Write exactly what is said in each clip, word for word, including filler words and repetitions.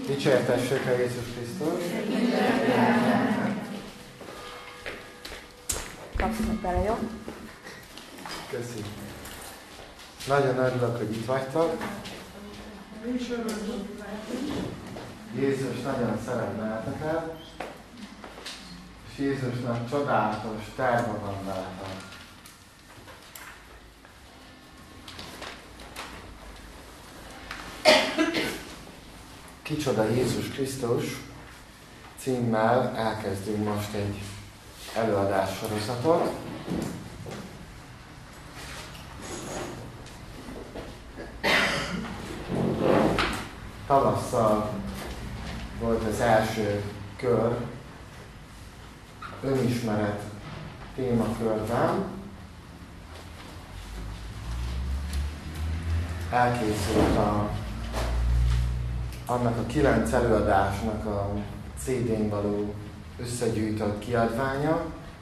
Dicsértessük a Jézus Krisztus! Kapcsoljuk bele, jó? Köszi. Nagyon örülök, hogy itt vagytok. Jézus nagyon szeret benneteket, és Jézusnak csodálatos terve van veletek. Kicsoda Jézus Krisztus címmel elkezdünk most egy előadás sorozatot. Tavasszal volt az első kör, önismeret témakörben. Elkészült a, annak a kilenc előadásnak a cé dén való összegyűjtött kiadványa.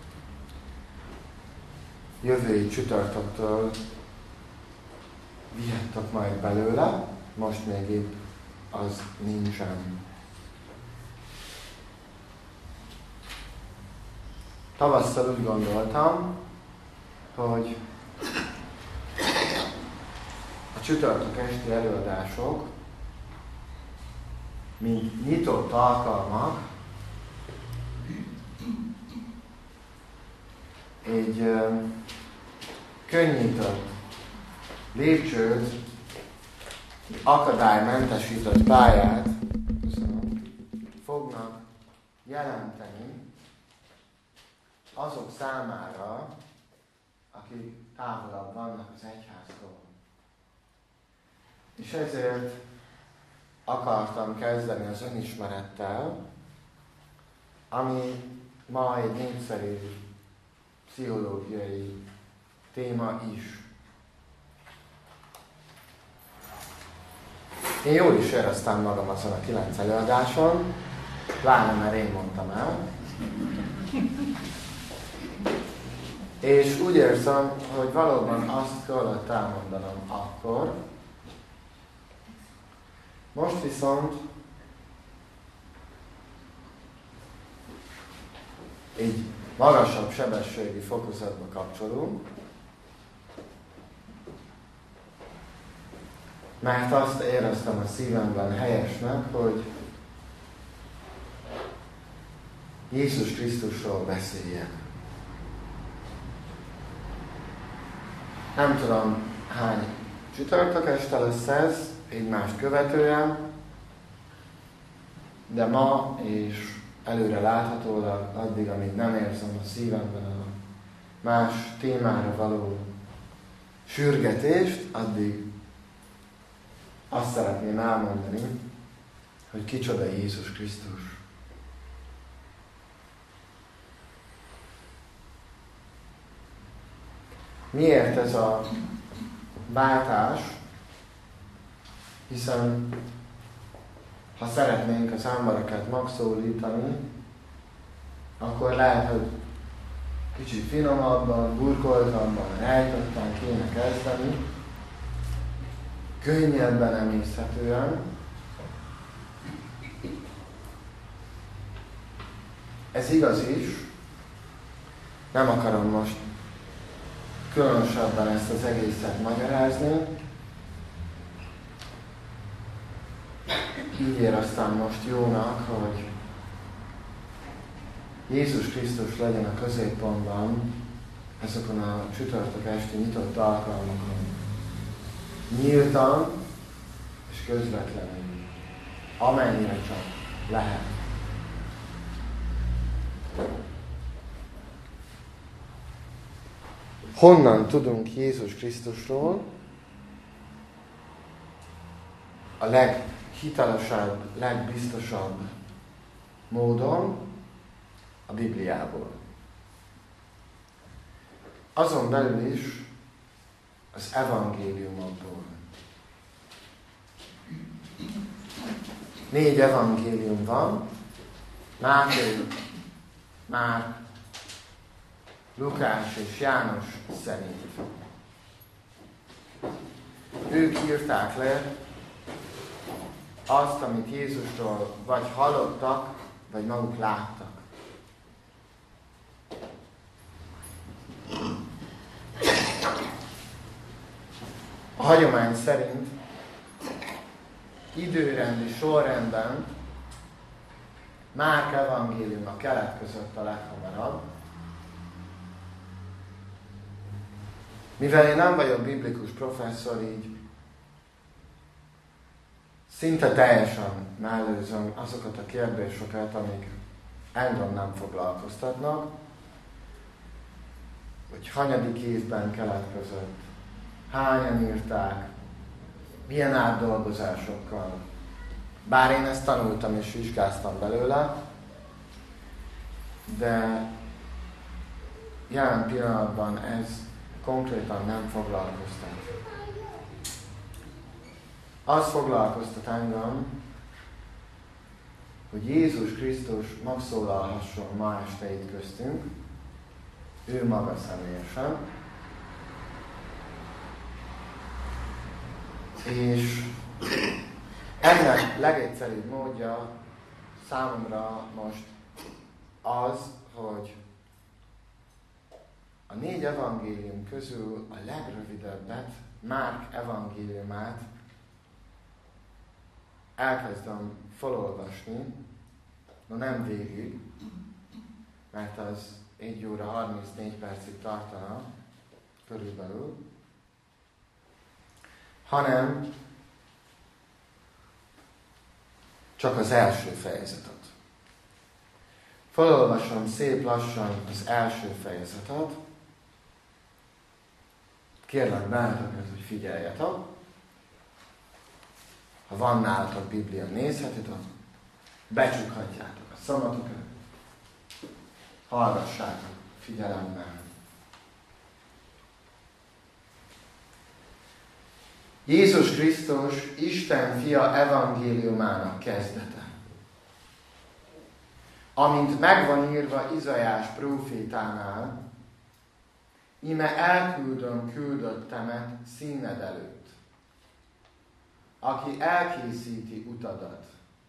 Jövői csütörtöktől vihettek majd belőle, most még itt az nincsen. Tavasszal úgy gondoltam, hogy a csütörtök esti előadások, mint nyitott alkalmak, egy uh, könnyített lépcsőt, akadálymentesített pályát köszönöm, fognak jelenteni azok számára, akik távolabb vannak az egyháztól. És ezért akartam kezdeni az önismerettel, ami ma egy népszerű pszichológiai téma is. Én jól is éreztem magam azon a kilenc előadáson, pláne mert én mondtam el. És úgy érzem, hogy valóban azt kellett elmondanom akkor. Most viszont egy magasabb sebességi fokozatba kapcsolunk, mert azt éreztem a szívemben helyesnek, hogy Jézus Krisztusról beszéljek. Nem tudom, hány csütörtök este lesz ez, egymást követően, de ma és előre láthatólag addig, amíg nem érzem a szívemben a más témára való sürgetést, addig azt szeretném elmondani, hogy kicsoda Jézus Krisztus. Miért ez a váltás? Hiszen ha szeretnénk az embereket megszólítani, akkor lehet, hogy kicsit finomabban, burkoltabban, rejtettan kéne kezdeni, könnyebben emészhetően. Ez igaz is. Nem akarom most különösebben ezt az egészet magyarázni. Így éreztem most jónak, hogy Jézus Krisztus legyen a középpontban ezekon a csütörtök esti nyitott alkalmakon. Nyíltan és közvetlenül, amennyire csak lehet. Honnan tudunk Jézus Krisztusról? A leghitelesebb, legbiztosabb módon a Bibliából. Azon belül is az evangéliumokból. Négy evangélium van, Máté, Márk, Lukás és János szerint. Ők írták le azt, amit Jézusról vagy hallottak, vagy maguk láttak. A hagyomány szerint időrendi sorrendben Márk evangélium a kelet között a leghamarabb. Mivel én nem vagyok biblikus professzor, így szinte teljesen mellőzöm azokat a kérdéseket, amik engem nem foglalkoztatnak, hogy hanyadik évben kelet között, hányan írták, milyen átdolgozásokkal. Bár én ezt tanultam és vizsgáztam belőle, de jelen pillanatban ez konkrétan nem foglalkoztat. Az foglalkoztat engem, hogy Jézus Krisztus megszólalhasson ma este itt köztünk, ő maga személyesen, és ennek legegyszerűbb módja számomra most az, hogy a négy evangélium közül a legrövidebbet, Márk evangéliumát elkezdem felolvasni, no nem végig, mert az egy óra harmincnégy percig tartana körülbelül, hanem csak az első fejezetet. Felolvasom szép lassan az első fejezetet. Kérlek benneteket, hogy figyeljetek. Ha van nálatok Biblia, nézhetitek, becsukhatjátok a szemeteket, hallgassátok figyelemmel. Jézus Krisztus, Isten fia evangéliumának kezdete. Amint megvan írva Izaiás prófétánál, íme elküldöm küldöttemet színed előtt, aki elkészíti utadat.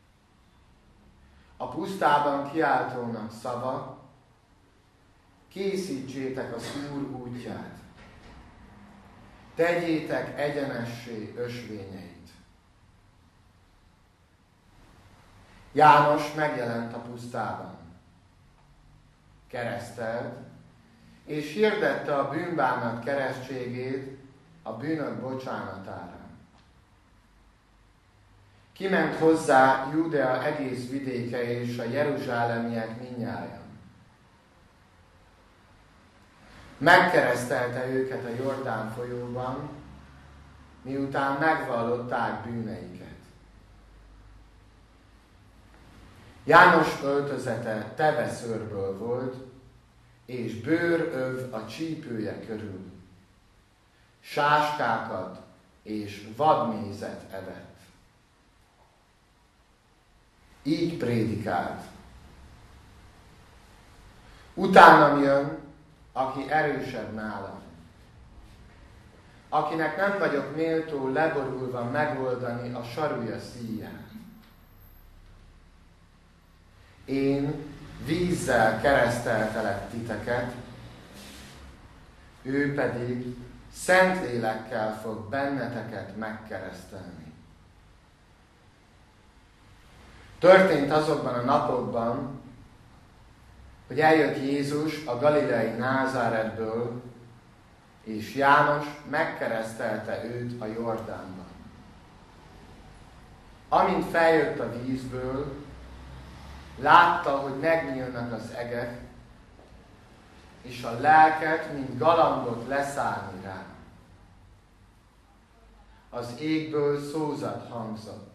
A pusztában kiáltónak szava, készítsétek az Úr útját, tegyétek egyenessé ösvényeit. János megjelent a pusztában. Keresztelt, és hirdette a bűnbánat keresztségét a bűnök bocsánatára. Kiment hozzá Júdea egész vidéke és a jeruzsálemiek mindnyájan. Megkeresztelte őket a Jordán folyóban, miután megvallották bűneiket. János öltözete teveszőrből volt, és bőröv a csípője körül. Sáskákat és vadmézet evett. Így prédikált. Utánam jön, aki erősebb nálam, akinek nem vagyok méltó leborulva megoldani a sarúja szíját. Én vízzel kereszteltelek titeket, ő pedig Szentlélekkel fog benneteket megkeresztelni. Történt azokban a napokban, hogy eljött Jézus a galileai Názáretből, és János megkeresztelte őt a Jordánban. Amint feljött a vízből, látta, hogy megnyílnak az egek, és a lelket, mint galambot leszállni rá. Az égből szózat hangzott.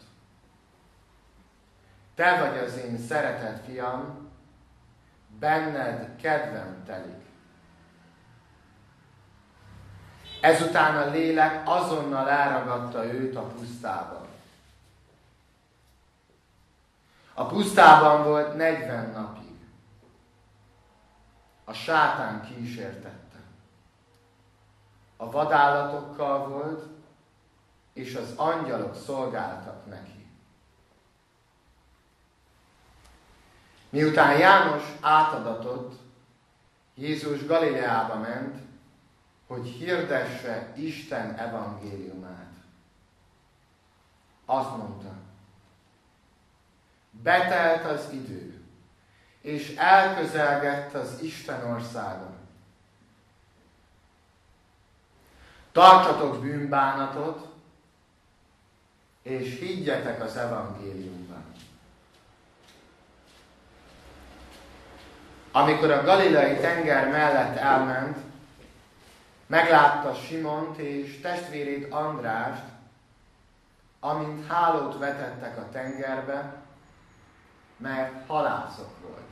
Te vagy az én szeretett fiam, benned kedvem telik. Ezután a lélek azonnal elragadta őt a pusztában. A pusztában volt negyven napig. A sátán kísértette. A vadállatokkal volt, és az angyalok szolgáltak neki. Miután János átadatott, Jézus Galileába ment, hogy hirdesse Isten evangéliumát. Azt mondta, betelt az idő, és elközelgett az Isten országa. Tartsatok bűnbánatot, és higgyetek az evangéliumban. Amikor a galileai tenger mellett elment, meglátta Simont és testvérét Andrást, amint hálót vetettek a tengerbe, mert halászok voltak.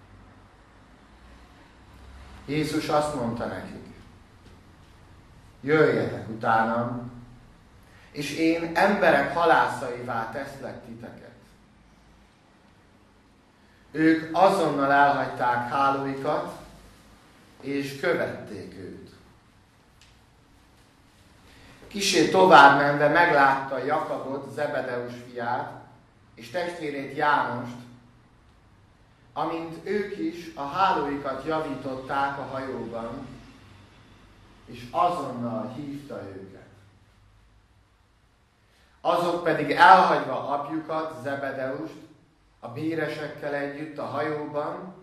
Jézus azt mondta nekik, jöjjetek utánam, és én emberek halászaivá teszlek titeket. Ők azonnal elhagyták hálóikat, és követték őt. Kissé tovább menve meglátta Jakabot, Zebedeus fiát, és testvérét Jánost, amint ők is a hálóikat javították a hajóban, és azonnal hívta őket. Azok pedig elhagyva apjukat, Zebedeust, a béresekkel együtt a hajóban,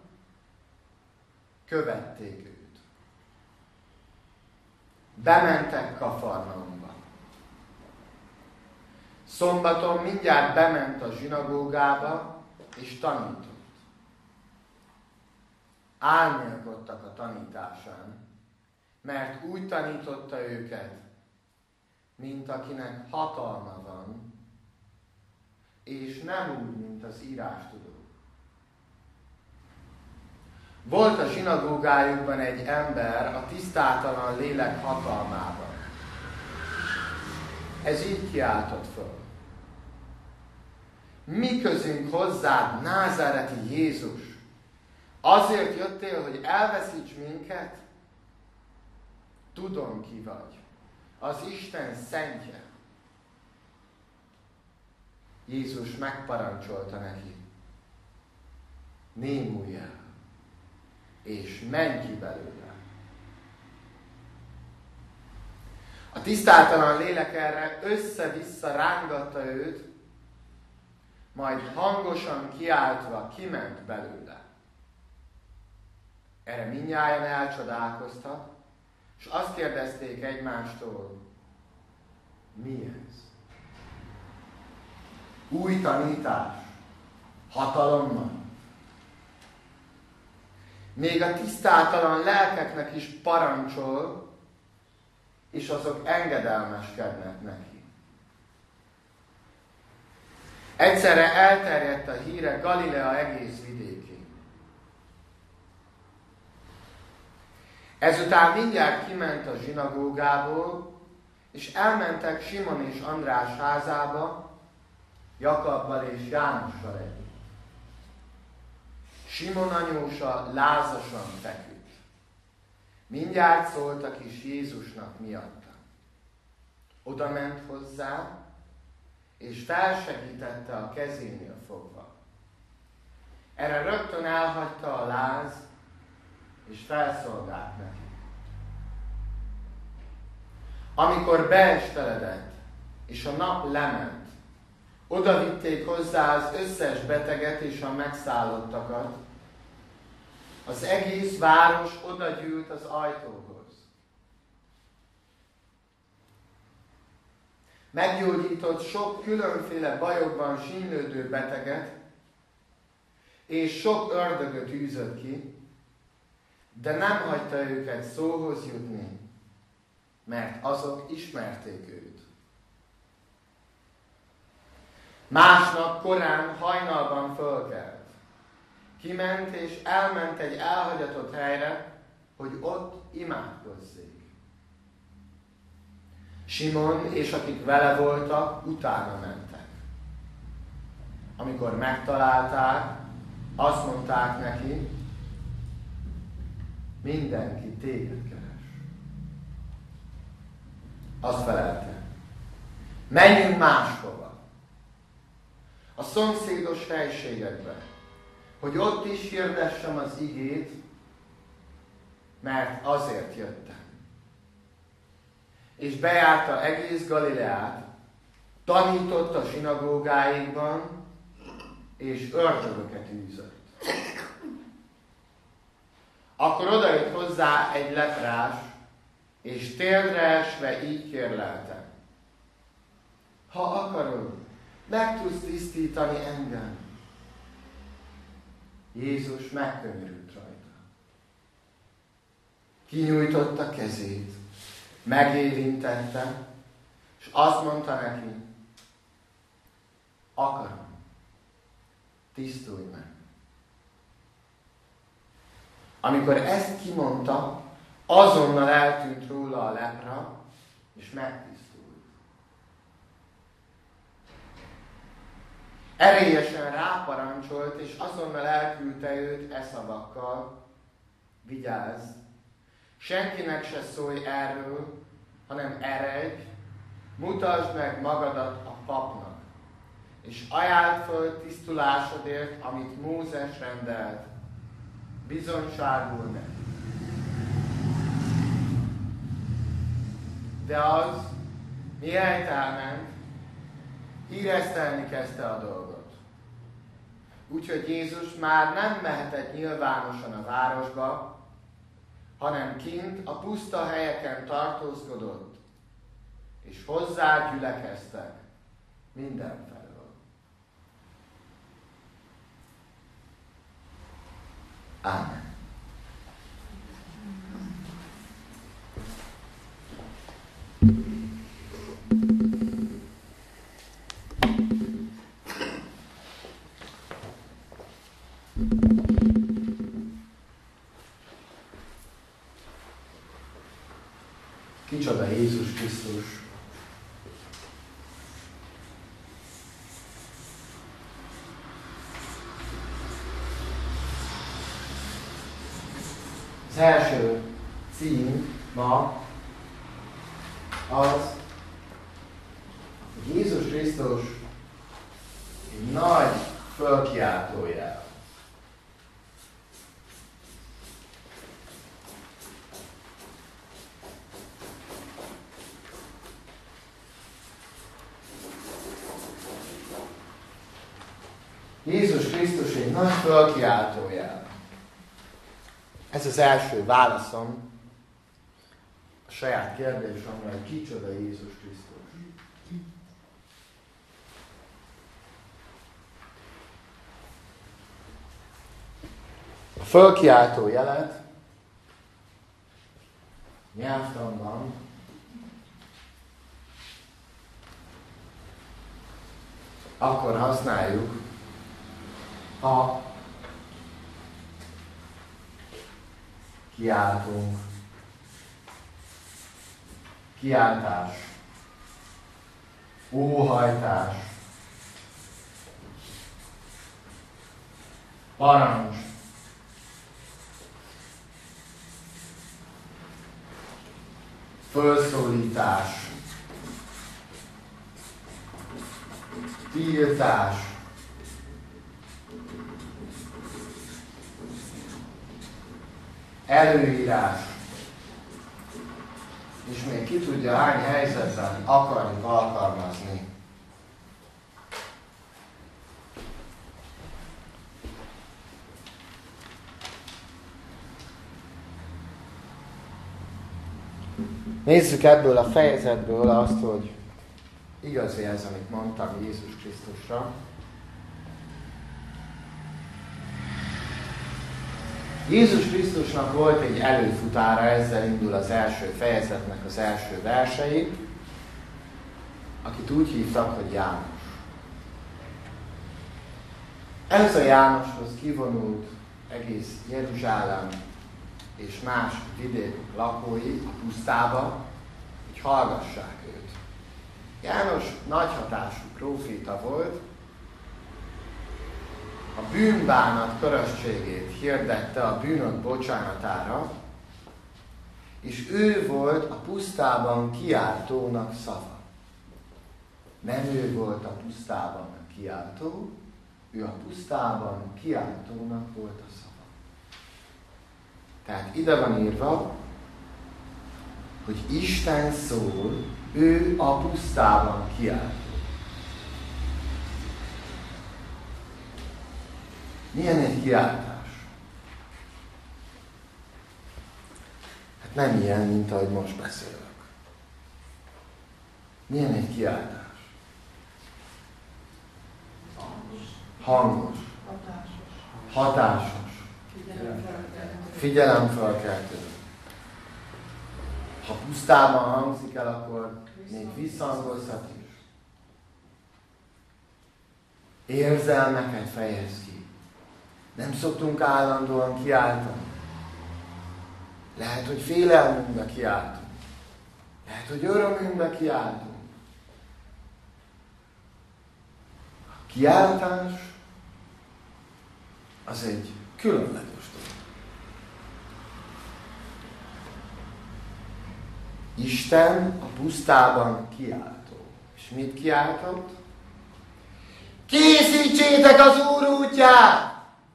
követték őt. Bementek Kafarnaumba. Szombaton mindjárt bement a zsinagógába, és tanított. Álmélkodtak a tanításán, mert úgy tanította őket, mint akinek hatalma van, és nem úgy, mint az írástudó. Volt a zsinagógájukban egy ember a tisztátalan lélek hatalmában. Ez így kiáltott föl. Mi közünk hozzád, názáreti Jézus? Azért jöttél, hogy elveszíts minket? Tudom, ki vagy. Az Isten szentje. Jézus megparancsolta neki. Némulj el, és menj ki belőle. A tisztátalan lélek erre össze-vissza rángatta őt, majd hangosan kiáltva kiment belőle. Erre mindnyájan elcsodálkoztak, és azt kérdezték egymástól, mi ez? Új tanítás, hatalommal. Még a tisztátalan lelkeknek is parancsol, és azok engedelmeskednek neki. Egyszerre elterjedt a híre Galilea egész vidékén. Ezután mindjárt kiment a zsinagógából, és elmentek Simon és András házába, Jakabbal és Jánossal együtt. Simon anyósa lázasan feküdt. Mindjárt szóltak is Jézusnak miatta. Oda ment hozzá, és felsegítette a kezénél fogva. Erre rögtön elhagyta a láz, és felszolgált neki. Amikor beesteledett, és a nap lement, oda vitték hozzá az összes beteget és a megszállottakat. Az egész város odagyűlt az ajtóhoz. Meggyógyított sok különféle bajokban sínylődő beteget, és sok ördögöt űzött ki, de nem hagyta őket szóhoz jutni, mert azok ismerték őt. Másnap korán hajnalban fölkelt. Kiment és elment egy elhagyatott helyre, hogy ott imádkozzék. Simon és akik vele voltak, utána mentek. Amikor megtalálták, azt mondták neki, mindenki téged keres. Azt felelte, menjünk máshova. A szomszédos helységekbe, hogy ott is hirdessem az igét, mert azért jöttem. És bejárta egész Galileát, tanított a sinagógáikban, és ördögöket űzött. Akkor odajött hozzá egy leprás, és térdre esve így kérlelte: ha akarod, meg tudsz tisztítani engem. Jézus megkönyörült rajta. Kinyújtotta kezét, megérintette, és azt mondta neki: akarom, tisztulj meg. Amikor ezt kimondta, azonnal eltűnt róla a lepra, és megtisztult. Erélyesen ráparancsolt, és azonnal elküldte őt e szavakkal: vigyázz, senkinek se szólj erről, hanem eredj, mutasd meg magadat a papnak, és ajánld föl tisztulásodért, amit Mózes rendelt, bizonyságul neki. De az, mihelyt elment, híresztelni kezdte a dolgot. Úgyhogy Jézus már nem mehetett nyilvánosan a városba, hanem kint a puszta helyeken tartózkodott, és hozzá gyülekeztek mindenfelől. Ámen. Kicsoda Jézus Krisztus? Az első cím ma az, hogy Jézus Krisztus egy nagy fölkiáltójel. Jézus Krisztus egy nagy fölkiáltójel. Ez az első válaszom a saját kérdésemre, hogy kicsoda Jézus Krisztus. A fölkiáltó jelet nyelvtanban akkor használjuk, ha kiáltunk, kiáltás, óhajtás, parancs, fölszólítás, tiltás, előírás, és még ki tudja hány helyzetben akarjuk alkalmazni. Nézzük ebből a fejezetből azt, hogy igazi ez, amit mondtam Jézus Krisztusra. Jézus Krisztusnak volt egy előfutára, ezzel indul az első fejezetnek az első versei, akit úgy hívtak, hogy János. Ez a Jánoshoz kivonult egész Jeruzsálem és más vidék lakói a pusztába, hogy hallgassák őt. János nagy hatású próféta volt, a bűnbánat körösségét hirdette a bűnök bocsánatára, és ő volt a pusztában kiáltónak szava. Nem ő volt a pusztában a kiáltó, ő a pusztában kiáltónak volt a szava. Tehát ide van írva, hogy Isten szól, ő a pusztában kiáltó. Milyen egy kiáltás? Hát nem ilyen, mint ahogy most beszélök. Milyen egy kiáltás? Hangos. Hatásos. Hatásos. Figyelemfelkeltő. Ha pusztában hangzik el, akkor még visszhangozhat is. Érzelmeket fejez ki. Nem szoktunk állandóan kiáltani. Lehet, hogy félelmünkbe kiáltunk. Lehet, hogy örömünkbe kiáltunk. A kiáltás az egy különleges dolog. Isten a pusztában kiáltó. És mit kiáltott? Készítsétek az Úr útját!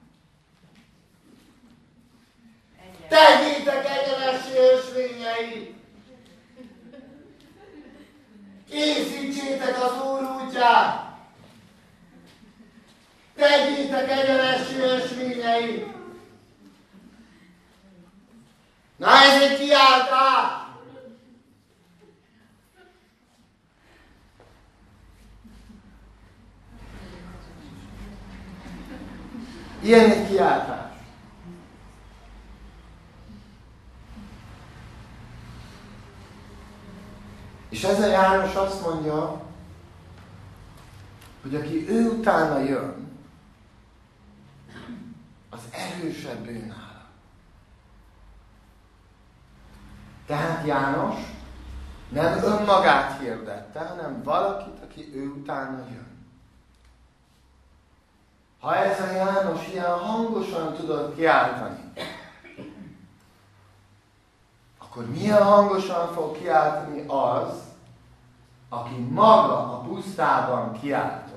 Tegyétek egyenessé ösvényeit! Készítsétek az Úr útját! Tegyétek egyenessé ösvényeit! Na ez egy kiáltás! Ilyen egy kiáltás. És ezen János azt mondja, hogy aki ő utána jön, az erősebb ő nála. Tehát János nem önmagát hirdette, hanem valakit, aki ő utána jön. Ha ez a János ilyen hangosan tudott kiáltani, akkor milyen hangosan fog kiáltani az, aki maga a pusztában kiáltó.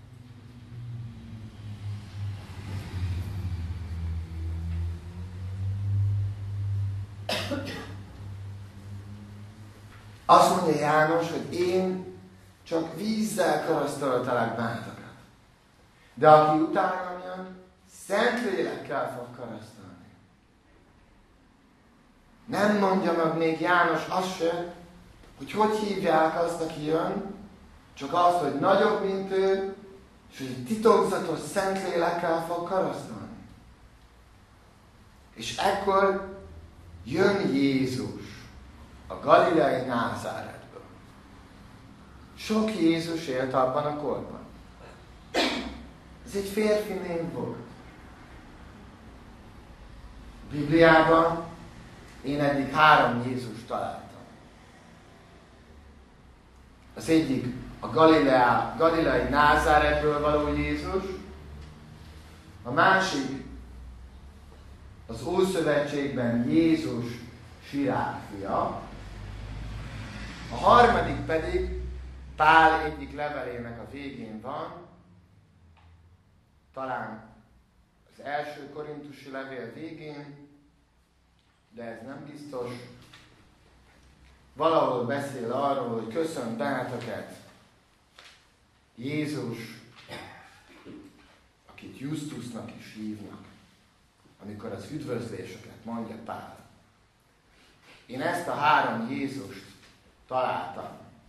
Azt mondja János, hogy én csak vízzel karasztaltalak benneteket. De aki utána jön, Szentlélekkel fog karasztalni. Nem mondja meg még János azt se, hogy hogy hívják azt, aki jön, csak azt, hogy nagyobb, mint ő, és hogy titokzatos Szentlélekkel fog karasztalni. És ekkor jön Jézus a galileai Názáretből. Sok Jézus élt abban a korban. Ez egy férfi név volt. A Bibliában én eddig három Jézust találtam. Az egyik a Galilea, galileai Názáretből való Jézus, a másik az Ószövetségben Jézus Sirák fia, a harmadik pedig Pál egyik levelének a végén van, talán az első korintusi levél végén, de ez nem biztos. Valahol beszél arról, hogy köszönt benneteket Jézus, akit Justusnak is hívnak, amikor az üdvözléseket mondja Pál. Én ezt a három Jézust találtam.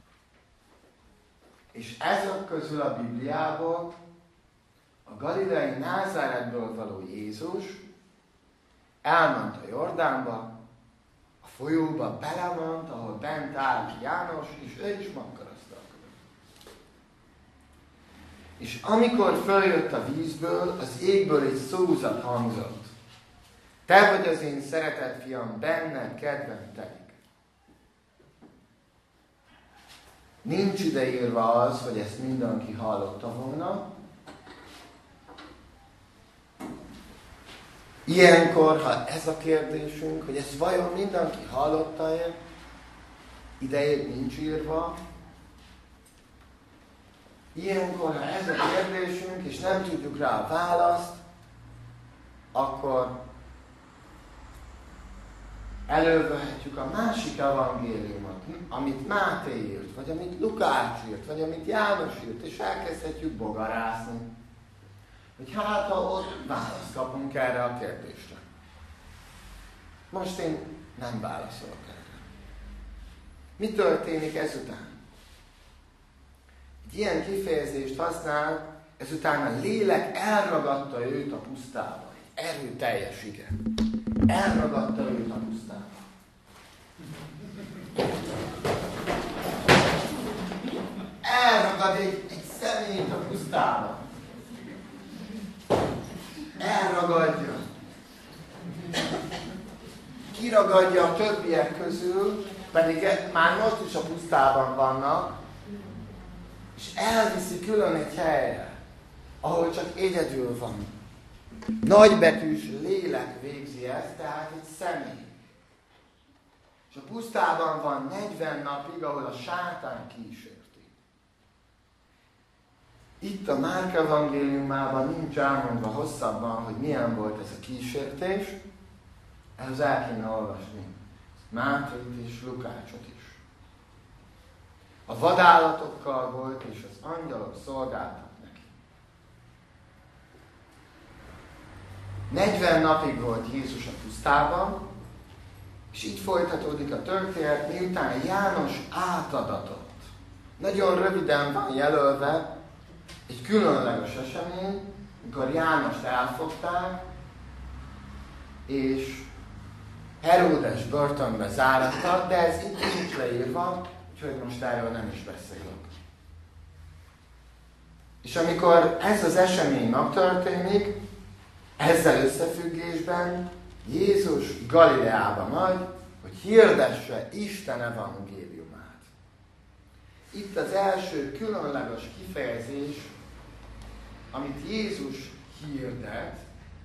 És ezek közül a Bibliából a galileai Názáretből való Jézus elment a Jordánba, a folyóba belement, ahol bent állt János, és ő is magkarasztalkodott. És amikor följött a vízből, az égből egy szózat hangzott. Te vagy az én szeretett fiam, benned kedvem telik. Nincs ideírva az, hogy ezt mindenki hallotta volna. Ilyenkor, ha ez a kérdésünk, hogy ezt vajon mindenki hallotta-e, idejét nincs írva, ilyenkor, ha ez a kérdésünk, és nem tudjuk rá a választ, akkor elővehetjük a másik evangéliumot, amit Máté írt, vagy amit Lukács írt, vagy amit János írt, és elkezdhetjük bogarászni. Hogy hát, ha ott választ kapunk erre a kérdésre. Most én nem válaszolok erre. Mi történik ezután? Egy ilyen kifejezést használ, ezután a lélek elragadta őt a pusztába. Erőteljes, igen. Elragadta őt a pusztába. Elragad egy, egy személyt a pusztába. Elragadja. Kiragadja a többiek közül, pedig már most is a pusztában vannak, és elviszi külön egy helyre, ahol csak egyedül van. Nagybetűs lélek végzi ezt, tehát egy személy. És a pusztában van negyven napig, ahol a sátán kísérti. Itt a Márk evangéliumában nincs elmondva hosszabban, hogy milyen volt ez a kísértés. Ehhez el kéne olvasni Mátéit és Lukácsot is. A vadállatokkal volt, és az angyalok szolgáltak neki. negyven napig volt Jézus a pusztában, és így folytatódik a történet, miután János átadatott. Nagyon röviden van jelölve egy különleges esemény, amikor Jánost elfogták, és Heródes börtönbe záratta, de ez itt nincs leírva, úgyhogy most erről nem is beszélünk. És amikor ez az esemény megtörténik, ezzel összefüggésben Jézus Galileába megy, hogy hirdesse Isten evangéliumát. Itt az első különleges kifejezés, amit Jézus hirdet,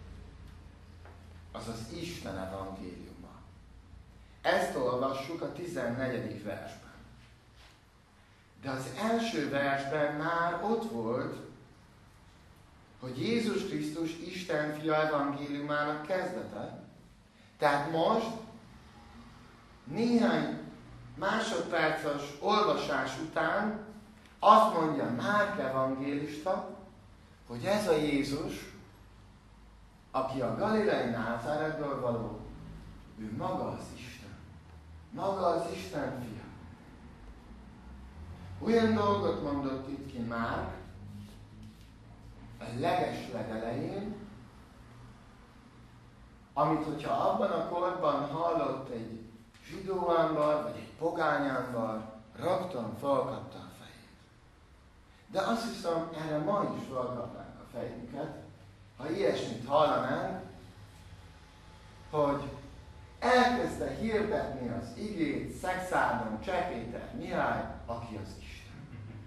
az az Isten evangéliuma. Ezt olvassuk a tizennegyedik versben. De az első versben már ott volt, hogy Jézus Krisztus Isten fia evangéliumának kezdete. Tehát most néhány másodperces olvasás után azt mondja Márk evangélista, hogy ez a Jézus, aki a galilei Názáretből való, ő maga az Isten. Maga az Isten fia. Olyan dolgot mondott itt ki Márk a leges legelején, amit, hogyha abban a korban hallott egy zsidó ember, vagy egy pogány ember, rögtön felkapta a fejét. De azt hiszem, erre ma is felkapnánk a fejünket, ha ilyesmit hallanánk, hogy elkezdte hirdetni az igét Szexádon Cseh Péter Mihály, aki az Isten.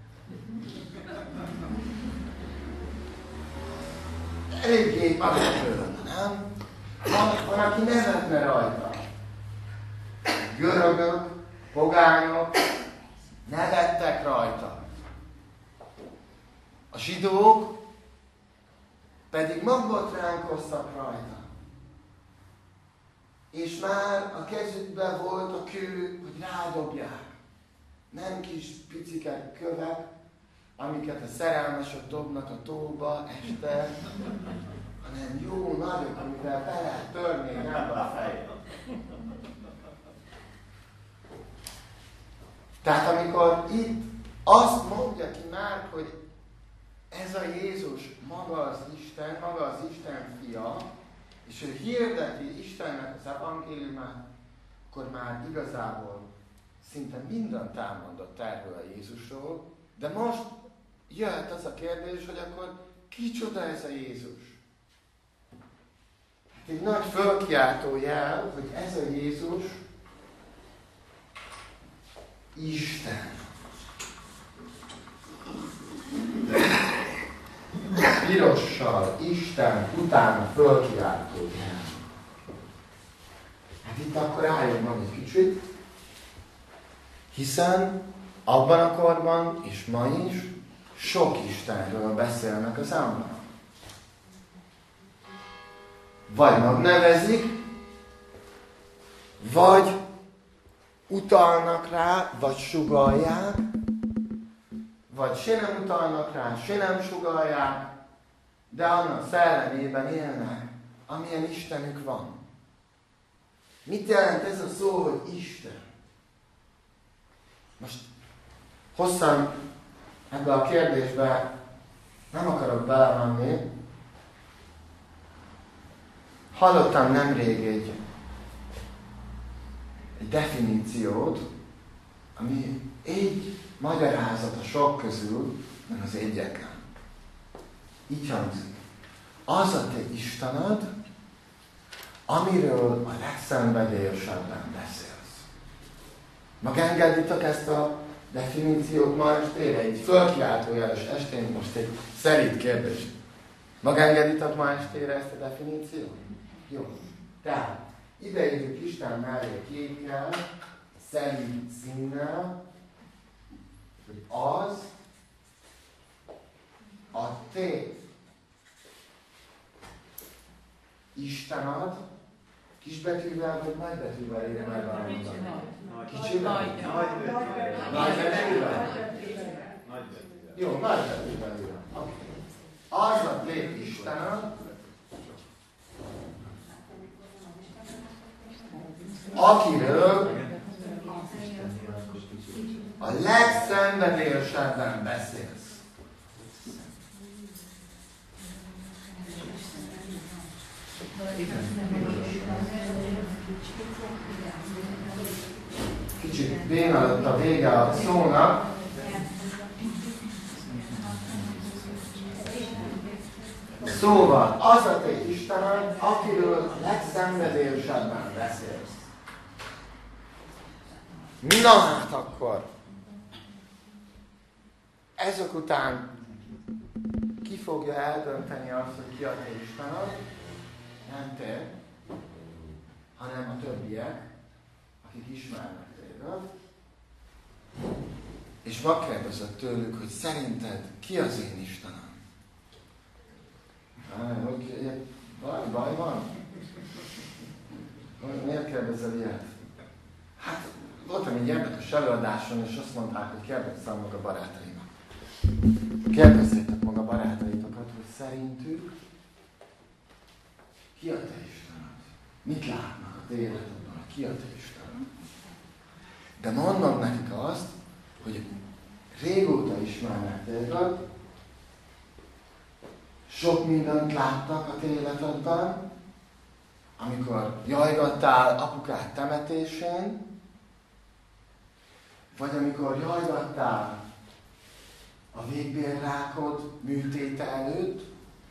Eléggé magátőlön, nem? Van, van, aki nevetne rajta. Görögök, pogányok nevettek rajta. A zsidók pedig magbotránkoztak rajta. És már a kezükben volt a kő, hogy rádobják. Nem kis picike kövek, amiket a szerelmesek dobnak a tóba este, hanem jó nagyok, amivel be lehet törni egy ember a fejét. Tehát amikor itt azt mondja ki már, hogy ez a Jézus maga az Isten, maga az Isten fia, és ő hirdeti Istennek az evangéliumát, akkor már igazából szinte mindent elmondott erről a Jézusról, de most jöhet az a kérdés, hogy akkor kicsoda ez a Jézus? Hát egy nagy fölkiáltó jel, hogy ez a Jézus Isten. Pirossal Isten utána fölkiáltó jel. Hát itt akkor álljon meg egy kicsit, hiszen abban a korban, és ma is, sok Istenről beszélnek az emberek. Vagy megnevezik, vagy utalnak rá, vagy sugallják, vagy se nem utalnak rá, se nem sugallják, de annak szellemében élnek, amilyen Istenük van. Mit jelent ez a szó, hogy Isten? Most hosszan ebbe a kérdésbe nem akarok belemenni. Hallottam nemrég egy, egy definíciót, ami egy magyarázat a sok közül, nem az egyetlen. Így hangzik. Az a te Istened, amiről a legszenvedélyesebben beszélsz. Megengeditek ezt a definíciót ma estére? Egy fölkiáltójeles estén most egy szerint kérdés. Megengeditek ma estére ezt a definíciót? Jó. Tehát ideírjuk Isten mellé kékkel, szerint színnel, hogy az a te Istened, kisbetűvel vagy nagybetűvel írja meg valamit? Kicsivel? Nagybetűvel? Jó, nagybetűvel írja. Az a te Istened, akiről a legszenvedélyesebben beszélsz. Kicsit bénadott a vége a szónak. Szóval az a te Istened, akiről a legszenvedélyesebben beszélsz. Na hát akkor, ezek után ki fogja eldönteni azt, hogy ki a te Istened? Nem te, hanem a többiek, akik ismernek téged. És megkérdezett tőlük, hogy szerinted ki az én Istenem? Baj, baj van? Miért kérdezel ilyet? Hát, voltam egy érdekes előadáson, és azt mondták, hogy kérdezzem meg a barátaimat. Kérdezzétek meg a barátaitokat, hogy szerintük ki a te Istened? Mit látnak a te életedben, hogy ki a te Istened? De mondom nekik azt, hogy régóta ismernek téged, sok mindent láttak a te életedben, amikor jajgattál apukád temetésén, vagy amikor jajgattál a végbélrákod műtéte előtt,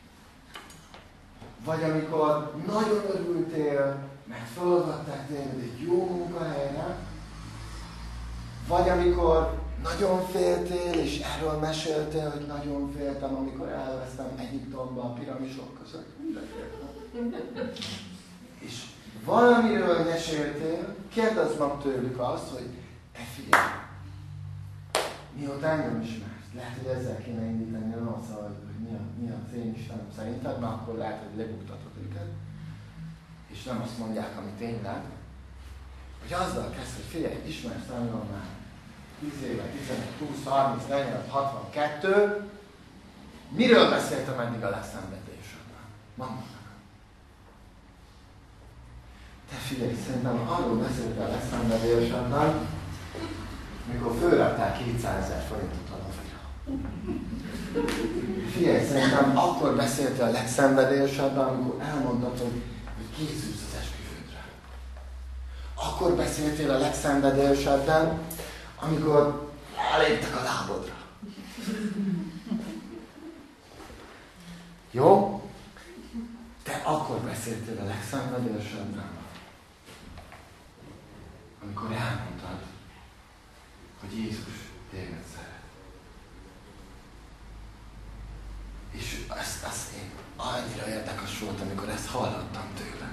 vagy amikor nagyon örültél, mert fölvettek téged egy jó munkahelyre, vagy amikor nagyon féltél, és erről meséltél, hogy nagyon féltem, amikor elvesztem Egyiptomba a piramisok között. És valamiről meséltél, kérdezd meg tőlük azt, hogy e figyelj, mióta engem ismersz, lehet, hogy ezzel kéne indítani a noszal, hogy mi, a, mi az én Istenem szerinted, mert akkor lehet, hogy lebuktatod őket, és nem azt mondják, ami tényleg, hogy azzal kezd, hogy figyelj, ismersz engem már tíz éve, tizenegy, húsz, harminc, negyvenöt, hatvankettő, miről beszéltem eddig a legszenvedésebben? Mondd meg. Te figyelj, szerintem arról beszéltél a legszenvedésebben, mikor fölraktál kétszázezer forintot alapra. Figyelj, szerintem akkor beszéltél a legszenvedélyesebben, amikor elmondtad, hogy készülsz az esküvődre. Akkor beszéltél a legszenvedélyesebben, amikor eléptek a lábodra. Jó? Te akkor beszéltél a legszenvedélyesebben, amikor elmondtad, hogy Jézus téged szeret. És ezt, ezt én annyira érdekes volt, amikor ezt hallottam tőled.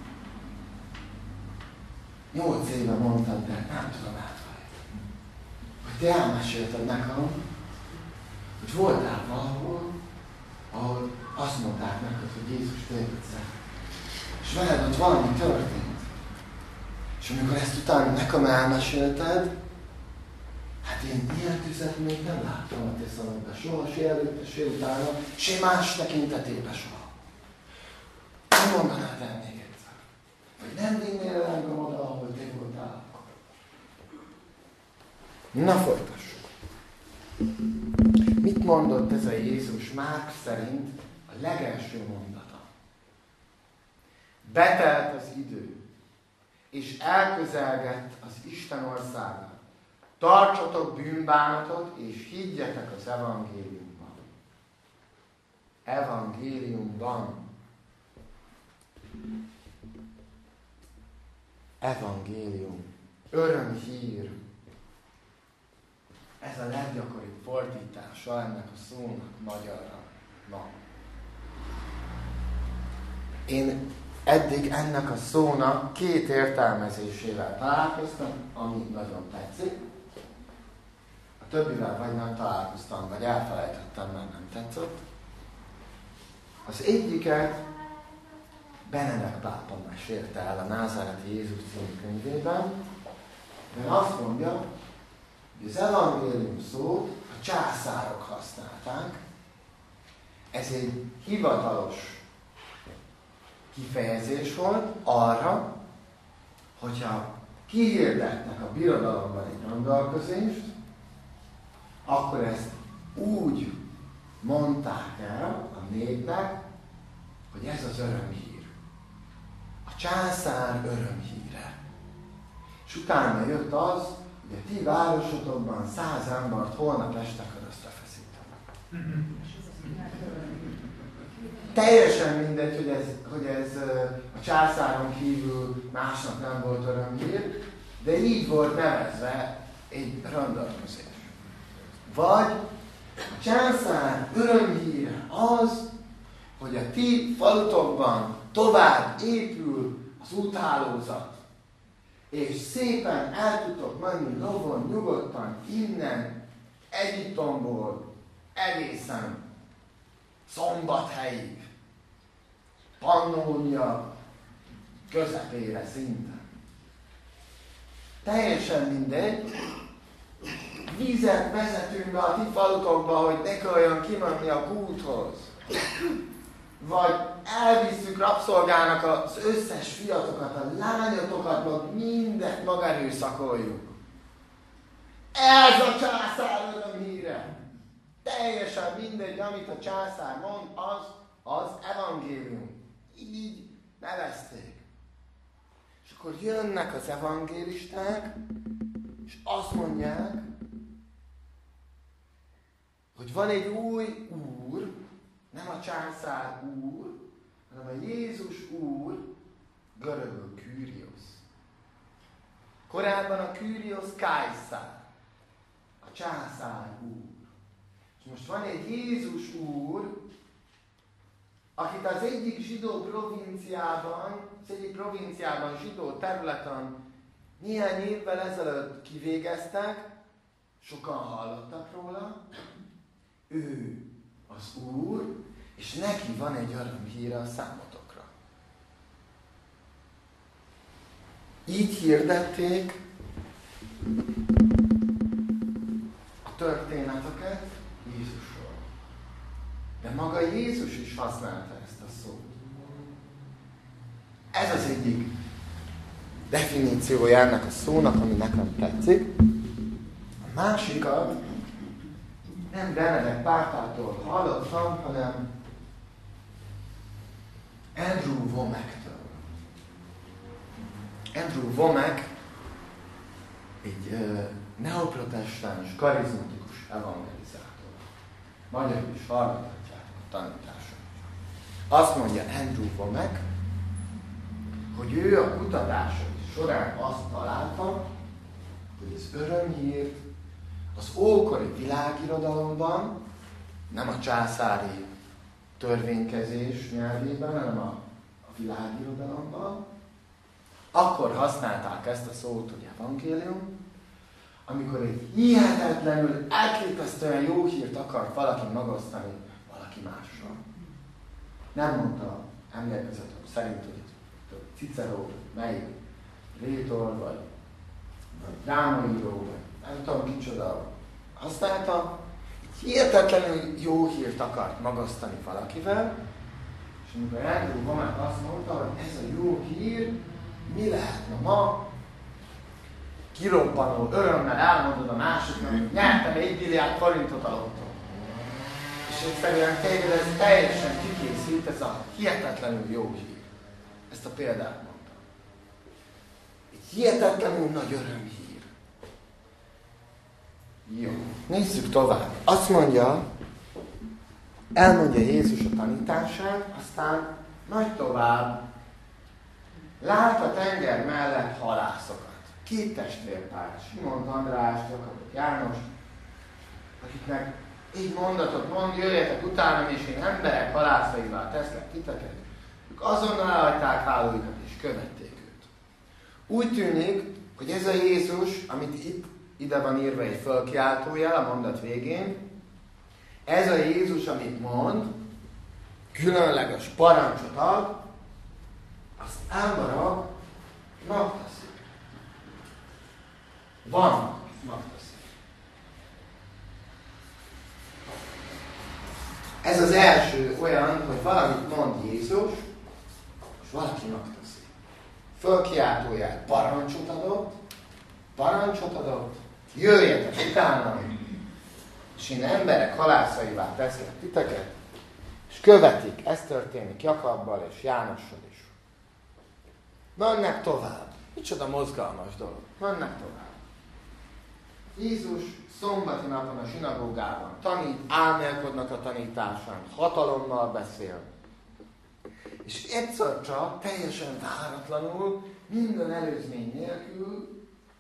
Nyolc éve mondtad, de nem tudom elfelejteni. Hogy te elmesélted nekem, hogy voltál valahol, ahol azt mondták neked, hogy Jézus téged szeret. És veled ott valami történt. És amikor ezt utána nekem elmesélted, hát én ilyen tüzet még nem láttam a te szavadban, soha, se előtte, se utána, se más tekintetében soha. Nem mondanád el még egyszer. Vagy nem vinnél el engem oda, ahol te voltál akkor. Na, folytassuk. Mit mondott ez a Jézus Márk szerint a legelső mondata? Betelt az idő, és elközelgett az Isten országa. Tartsatok bűnbánatot, és higgyetek az evangéliumban. Evangéliumban. Evangélium. Örömhír. Ez a leggyakoribb fordítása ennek a szónak magyarra van. Én eddig ennek a szónak két értelmezésével találkoztam, ami nagyon tetszik. A többivel vagy nem találkoztam, vagy elfelejtettem, mert nem tetszett. Az egyiket Benedek pápa mesélte el a Názáreti Jézus című könyvében, mert azt mondja, hogy az evangélium szót a császárok használták. Ez egy hivatalos kifejezés volt arra, hogyha kihirdetnek a birodalomban egy rendelkezést, akkor ezt úgy mondták el a népnek, hogy ez az örömhír. A császár örömhíre. És utána jött az, hogy a ti városotokban száz embert holnap este köröztefeszítenek. Teljesen mindegy, hogy ez, hogy ez a császáron kívül másnak nem volt örömhír, de így volt nevezve egy rendelkezés. Vagy a császár örömhíre az, hogy a ti falutokban tovább épül az úthálózat, és szépen el tudtok menni lovon nyugodtan innen Egyiptomból egészen Szombathelyig, Pannónia közepére szinte. Teljesen mindegy, vizet vezetünk be a ti falutokba, hogy ne kelljen kimenni a kúthoz. Vagy elvisszük rabszolgának az összes fiatokat, a lányotokat, meg mindent magerőszakoljuk. Ez a császár örömhíre. Teljesen mindegy, amit a császár mond, az az evangélium. Így nevezték. És akkor jönnek az evangélisták, és azt mondják, hogy van egy új úr, nem a császár úr, hanem a Jézus úr, görögül Kyrios. Korábban a Kyrios Kájszár, a császár úr. És most van egy Jézus úr, akit az egyik zsidó provinciában, az egyik provinciában, zsidó területen néhány évvel ezelőtt kivégeztek, sokan hallottak róla, ő az Úr, és neki van egy örömhíre a számotokra. Így hirdették a történeteket Jézusról. De maga Jézus is használta ezt a szót. Ez az egyik definíciója ennek a szónak, ami nekem tetszik. A másikat nem Benedek pápától hallottam, hanem Andrew Womack-től. Andrew Womack egy uh, neoprotestáns, karizmatikus evangelizátor. Magyarul is hallgathatják a tanítását. Azt mondja Andrew Womack, hogy ő a kutatásai során azt találta, hogy az örömhírt az ókori világirodalomban, nem a császári törvénykezés nyelvében, hanem a, a világirodalomban, akkor használták ezt a szót, hogy evangélium, amikor egy hihetetlenül, elképesztően jó hírt akart valaki magasztani valaki mással. Nem mondta, emlékezetem szerint, hogy Cicero, melyik rétor, vagy, vagy drámaíró, vagy nem tudom kicsoda használta, egy hihetetlenül jó hírt akart magasztani valakivel, és amikor Andrew Womack azt mondta, hogy ez a jó hír, mi lehetne ma, kirobbanó örömmel elmondod a másiknak, hogy nyertem egy milliárd forintot a lottó. És egyszerűen téged ez teljesen kikészít, ez a hihetetlenül jó hír. Ezt a példát mondtam. Egy hihetetlenül nagy örömhír. Jó, nézzük tovább. Azt mondja, elmondja Jézus a tanítását, aztán nagy tovább. Lát a tenger mellett halászokat. Két testvérpár, Simon András, Jakab János, akiknek így mondatot mond, jöjjetek utánam, és én emberek halászaival teszlek titeket. Ők azonnal elhagyták hálóikat, és követték őt. Úgy tűnik, hogy ez a Jézus, amit itt ide van írva egy fölkiáltójel a mondat végén, ez a Jézus, amit mond, különleges parancsot ad, azt emberek megteszik. Van, megteszik. Ez az első olyan, hogy valamit mond Jézus, és valaki megteszi. Fölkiáltóját parancsot adott, parancsot adott, jöjjetek utánam, és én emberek halászaivá teszlek titeket, és követik, ez történik Jakabbal és Jánossal is. Mennek tovább. Micsoda mozgalmas dolog. Mennek tovább. Jézus szombati napon a zsinagógában tanít, álmélkodnak a tanításán, hatalommal beszél. És egyszer csak, teljesen váratlanul, minden előzmény nélkül,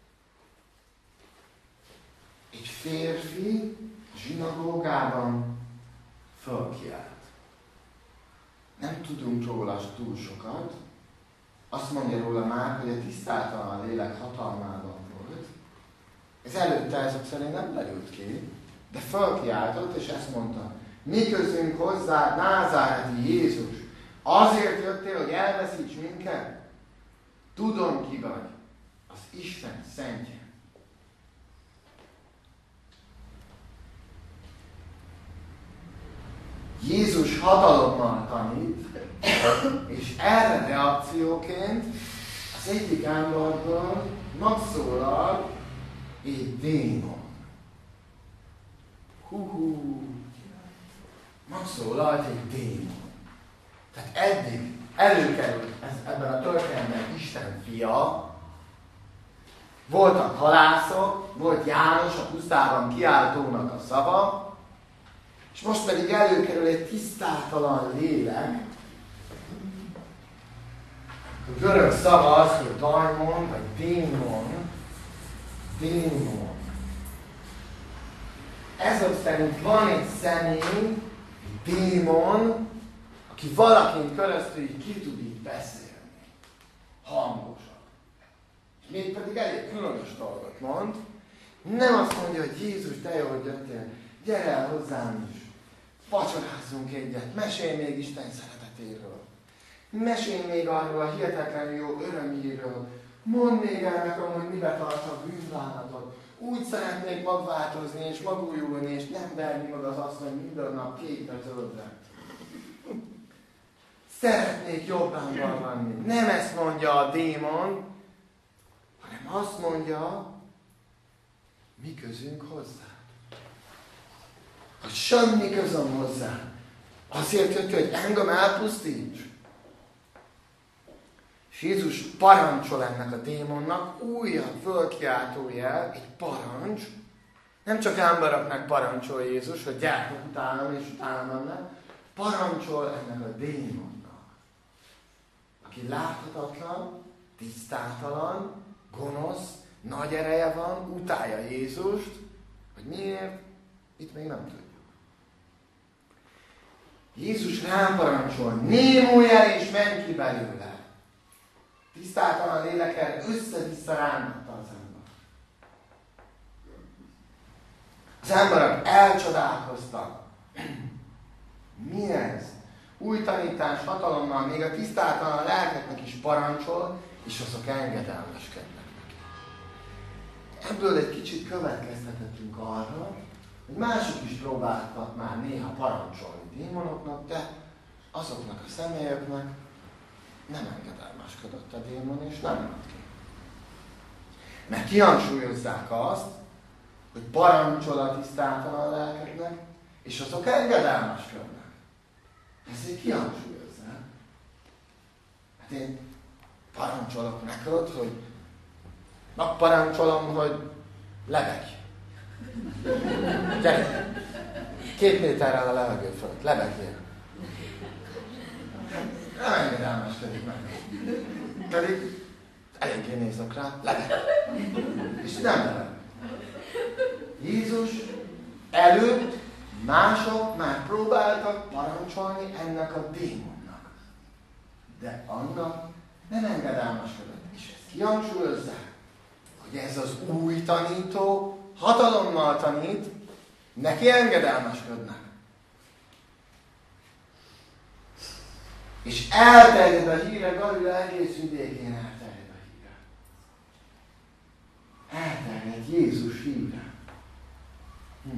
egy férfi zsinagógában fölkiált. Nem tudunk róla túl sokat. Azt mondja róla már, hogy a tisztátalan lélek hatalmában volt. Ez előtte ezek szerint nem derült ki, de fölkiáltott, és ezt mondta: mi közünk hozzá, názáreti Jézus, azért jöttél, hogy elveszíts minket? Tudom, ki vagy, az Isten szentje. Jézus hatalommal tanít, és erre reakcióként az egyik emberből megszólal egy démon. Hú-hú! Megszólalt egy démon. Tehát eddig előkerült ez, ebben a történetben Isten fia, voltak halászok, volt János a pusztában kiáltónak a szava, és most pedig előkerül egy tisztátalan lélek. A görög szava az, hogy daimon, vagy démon. Démon. Ezek szerint van egy személy, egy démon, aki valakin keresztül így ki tud így beszélni. Hangosan. Mégpedig elég különös dolgot mond. Nem azt mondja, hogy Jézus, te jó, hogy jöttél, gyere el hozzám is. Vacsorázzunk egyet, mesélj még Isten szeretetéről. Mesélj még arról a hihetetlenül jó örömhírről. Mondd még el nekem, hogy mibe tart a bűnbánatot. Úgy szeretnék magváltozni és magújulni, és nem verni meg az asszony minden nap kékre zöldre. Szeretnék jobban lenni. Nem ezt mondja a démon, hanem azt mondja, mi közünk hozzá. Hogy semmi közöm hozzá. Azért jött, hogy engem elpusztíts. És Jézus parancsol ennek a démonnak, újabb fölkiáltójel, egy parancs. Nem csak embereknek parancsol Jézus, hogy gyertek utánam és utána mennek. Parancsol ennek a démonnak, aki láthatatlan, tisztátalan, gonosz, nagy ereje van, utálja Jézust, hogy miért, itt még nem tudjuk. Jézus rám parancsol, némulj el és menj ki belőle. Tisztátalan lélekkel össze-vissza rángatta az ember. Az emberek elcsodálkoztak. Mi ez? Új tanítás hatalommal még a tisztátalan lelkeknek is parancsol, és azok engedelmeskednek neki. Ebből egy kicsit következtethetünk arra, hogy mások is próbáltak már néha parancsolni démonoknak, de azoknak a személyeknek nem engedelmeskedett a démon, és nem ment ki. Mert kihangsúlyozzák azt, hogy parancsol a tisztátalan lelkeknek, és azok engedelmeskednek. Ezért kihangsúlyozzák. Hát én parancsolok neked, hogy megparancsolom, hogy lebegj. Gyere! Két méterrel a levegő fölött. Lebegjél. Nem engedelmeskedik meg. Pedig eléggé nézok rá, lebeg. És nem lebeg. Jézus előtt mások már próbáltak parancsolni ennek a démonnak. De annak nem engedelmeskedett. És ezt kihangsúlyozzák, hogy ez az új tanító hatalommal tanít, neki engedelmeskednek. És elterjed a híre, Galilea egész vidékén elterjed a híre. Elterjed Jézus híre. Hm.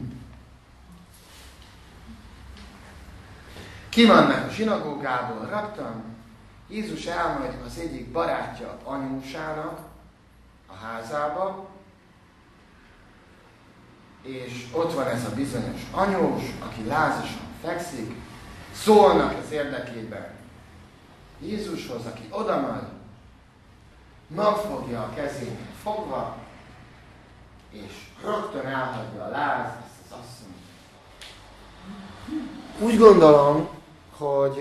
Kimennek a zsinagógából rögtön, Jézus elmegy az egyik barátja anyósának a házába, és ott van ez a bizonyos anyós, aki lázasan fekszik, szólnak az érdekében Jézushoz, aki odamegy, megfogja a kezénél fogva, és rögtön elhagyja a láz, ezt az asszonyt. Úgy gondolom, hogy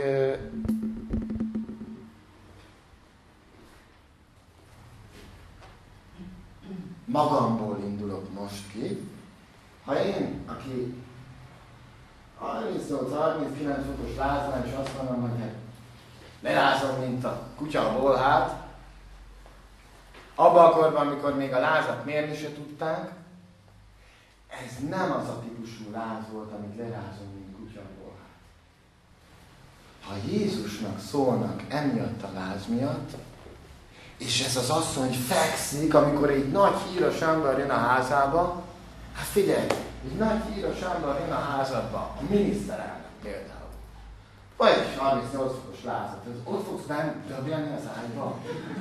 magamból indulok most ki. Ha én, aki harmincnyolc-harminckilenc fokos láznál, és azt mondom, hogy hát lelázom, mint a kutya a bolhát, abban a korban, amikor még a lázat mérni se tudták, ez nem az a típusú láz volt, amit lerázom, mint kutya a bolhát. Ha Jézusnak szólnak emiatt a láz miatt, és ez az asszony fekszik, amikor egy nagy híres ember jön a házába, hát figyelj, egy nagy híres ember jön a házadba, a miniszterelnök például. Vagy egy harmincnyolc fokos lázat, ott fogsz benn döbbenni az ágyba.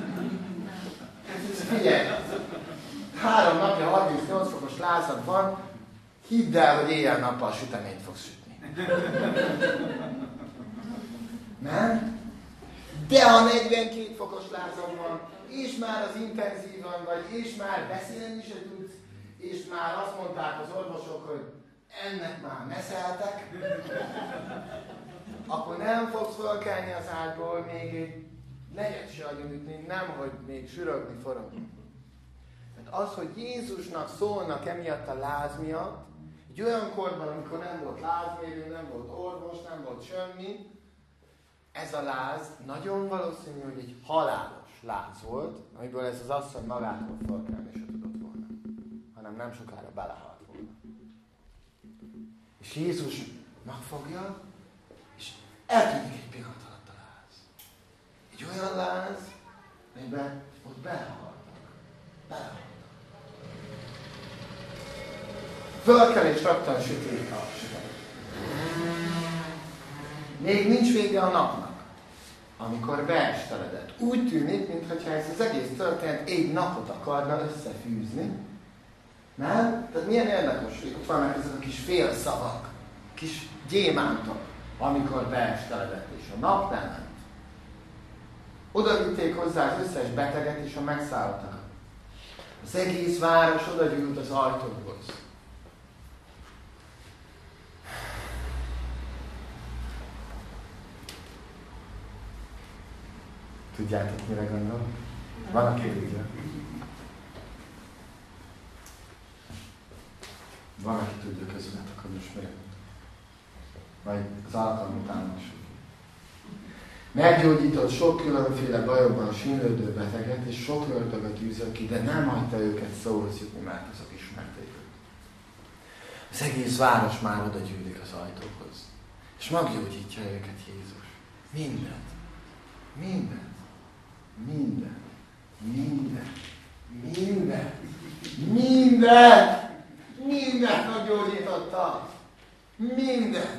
Figyelj, három napja harmincnyolc fokos lázad van, hidd el, hogy éjjel-nappal süteményt fogsz sütni. Nem? De ha negyvenkét fokos lázad van, és már az intenzívan vagy, és már beszélni se tudsz, és már azt mondták az orvosok, hogy ennek már neszeltek, akkor nem fogsz fölkelni az ágyból, még egy negyed se agyonütni, nem, hogy még sürögni, forogni. Tehát az, hogy Jézusnak szólnak emiatt a láz miatt, egy olyan korban, amikor nem volt lázmérő, nem volt orvos, nem volt semmi, ez a láz nagyon valószínű, hogy egy halálos láz volt, amiből ez az asszony magától fölkelni se tudott volna, hanem nem sokára belehalt volna. És Jézus megfogja, és eltűnik egy pillanat alatt a láz. Egy olyan láz, amiben ott belehaltak. Belehaltak. Fölkel és rögtön sütik a sütemény. Még nincs vége a napnak, amikor beesteledett. Úgy tűnik, mintha ez az egész történet egy napot akarna összefűzni. Nem? Tehát milyen érdekes, hogy ott vannak ezek a kis félszavak, kis gyémántok, amikor beesteledett, és a nap nem ment. Oda vitték hozzá az összes beteget és a megszállottak. Az egész város oda gyűlt az ajtóhoz. Tudjátok, mire gondolok? Van, aki tudja. Van, aki tudja közületek, akkor most miért? Vagy az alkalom után most. Meggyógyított sok különféle bajokban sínlődő beteget, és sok ördögöt űzött ki, de nem hagyta őket szóhoz jutni, mert azok ismerték őt. Az egész város már oda gyűlik az ajtóhoz. És meggyógyítja őket Jézus. Mindent. Mindent. Mindent. Mindent. Mindent. Mindent. Mindent meggyógyította. Mindent.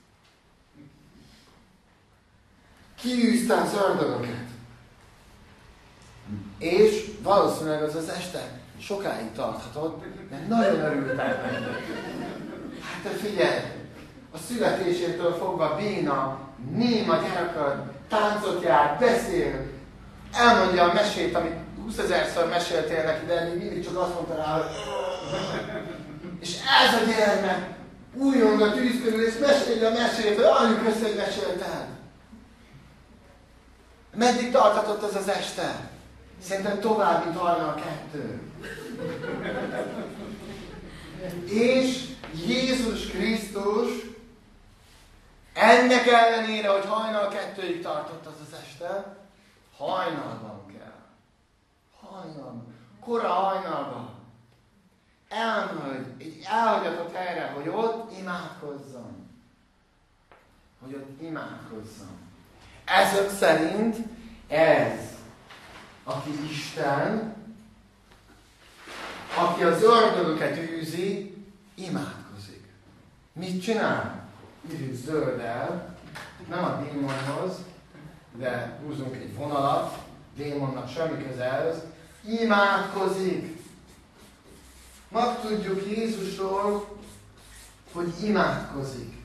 Kiűzte az ördögöket. És valószínűleg az az este sokáig tarthatott, mert nagyon örültek neki. Hát figyelj, a születésétől fogva béna, néma gyereked, táncot jár, beszél, elmondja a mesét, amit húszezerszor meséltél neki, de mindig csak azt mondta rá, hogy és ez a gyermek újjong a tűz körül, és mesélje a mesét, hogy anyjuk össze, hogy mesélted. Meddig tarthatott az az este? Szerintem tovább, mint hajnal kettő. És Jézus Krisztus ennek ellenére, hogy hajnal kettőig tartott az az este, hajnalban kell. Hajnalban. Kora hajnalban. Elmegy egy elhagyatott helyre, hogy ott imádkozzon. Hogy ott imádkozzon. Ezek szerint ez, aki Isten, aki az ördögöket űzi, imádkozik. Mit csinál? Írjuk zölddel, nem a démonhoz, de húzunk egy vonalat, démonnak semmi köze ehhez, imádkozik. Megtudjuk Jézusról, hogy imádkozik.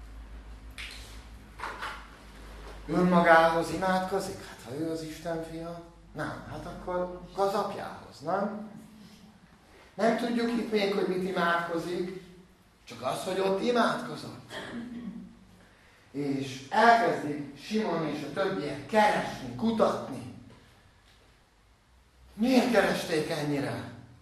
Önmagához imádkozik? Hát ha ő az Isten fia, nem. Hát akkor az apjához, nem? Nem tudjuk itt még, hogy mit imádkozik, csak az, hogy ott imádkozott. És elkezdik Simon és a többiek keresni, kutatni. Miért keresték ennyire?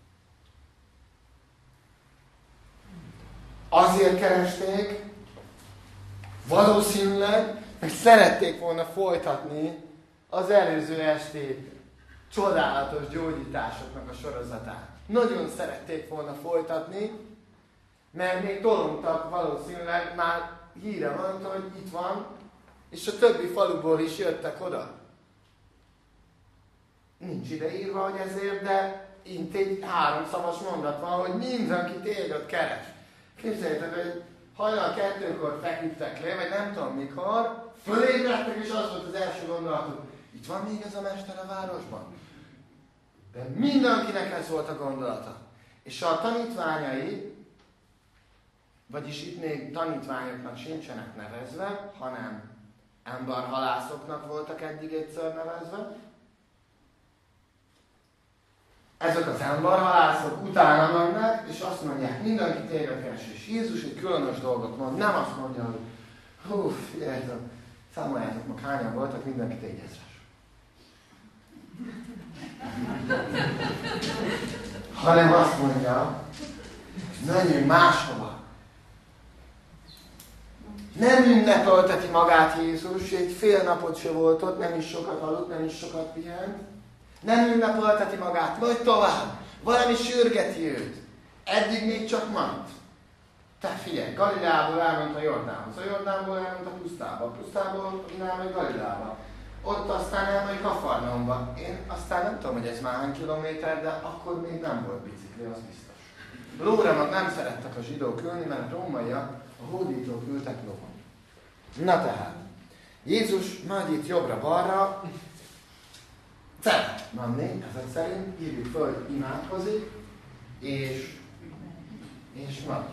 Azért keresték, valószínűleg, mert szerették volna folytatni az előző esti csodálatos gyógyításoknak a sorozatát. Nagyon szerették volna folytatni, mert még tolongtak valószínűleg, már híre van, hogy itt van, és a többi faluból is jöttek oda. Nincs ideírva, hogy ezért, de itt egy háromszavas mondat van, hogy mindenki téged keres. Képzeljétek, hogy hajnal kettőkor feküdtek le, vagy nem tudom mikor, fölébredtek, és az volt az első gondolatuk. Itt van még ez a mester a városban? De mindenkinek ez volt a gondolata. És a tanítványai, vagyis itt még tanítványoknak sincsenek nevezve, hanem emberhalászoknak voltak eddig egyszer nevezve. Ezek az emberhalászok utána mennek, és azt mondják, mindenki téged keres. És Jézus egy különös dolgot mond, nem azt mondja, hogy hú, figyeljetek, számoljátok meg hányan voltak, mindenki tégezres. Hanem azt mondja, menjünk máshova. Nem ünnepelteti magát Jézus, egy fél napot se volt ott, nem is sokat aludt, nem is sokat pihent. Nem ünnepelteti magát, vagy tovább. Valami sürgeti őt. Eddig még csak ment. Tehát figyelj, Galileából elment a Jordánhoz, a Jordánból elment a pusztába, a pusztából elment Galileába. Ott aztán elmegy Kafarnaumba. Én aztán nem tudom, hogy ez már hány kilométer, de akkor még nem volt bicikli, az biztos. Lóra meg nem szerettek a zsidók ülni, mert a rómaiak, a hódítók ültek lovon. Na tehát, Jézus majd itt jobbra-balra szeret menni, ezek szerint írjuk föl, hogy imádkozik, és, és megy.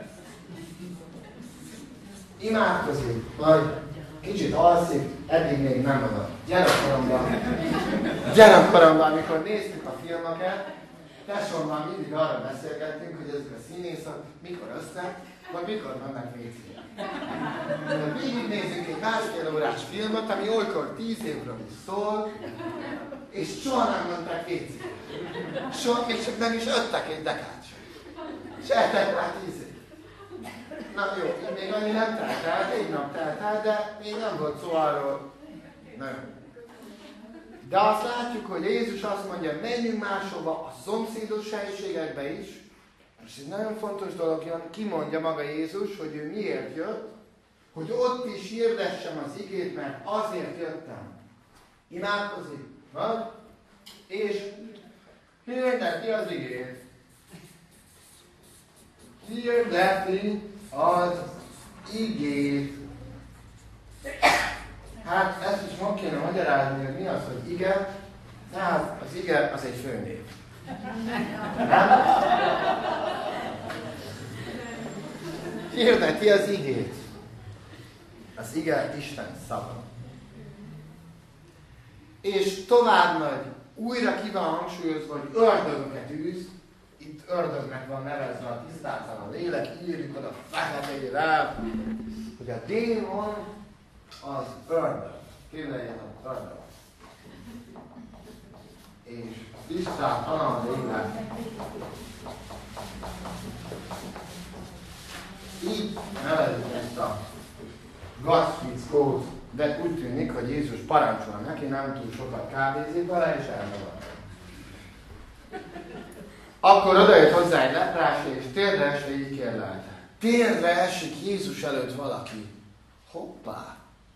Imádkozik, vagy kicsit alszik, eddig még nem oda. Gyerekkoromban, gyerekkoromban, amikor néztük a filmeket, tesómmal mindig arra beszélgettünk, hogy ezek a színészek mikor össznek, vagy mikor mennek vécére. Végig nézzük egy másfél órás filmet, ami olykor tíz évről is szól, és soha nem mentek vécére. Soha, még csak nem is öttek egy dekát sem. És eltelt rá tíz év. Na jó, még annyi nem telt el, egy nap telt el, de még nem volt szó arról. Nem. De azt látjuk, hogy Jézus azt mondja, menjünk máshova, a szomszédos helyiségekbe is, És ez nagyon fontos dolog, jön, kimondja maga Jézus, hogy ő miért jött, hogy ott is hirdessem az igét, mert azért jöttem. Imádkozik, vagy? És hirdeti az igét. Hirdeti az igét. Hát ezt is meg kéne magyarázni, hogy mi az, hogy ige. Tehát az ige az egy főnév. Nem? Hirdeti az igét. Az ige Isten szava. És tovább megy, újra ki van hangsúlyozva, hogy ördögöket űz. Itt ördögnek van nevezve a tisztátalan lélek, írjuk oda feketével, hogy a démon az ördög. Képzeljétek az ördög. És tisztátalan lélek. Így nevezik ezt a gazfickót, de úgy tűnik, hogy Jézus parancsol neki, nem túl sokat kávézik vele, és elmagad. Akkor odajött hozzá egy leprás, és térdre esve így kérlelte. Térdre esik Jézus előtt valaki. Hoppá!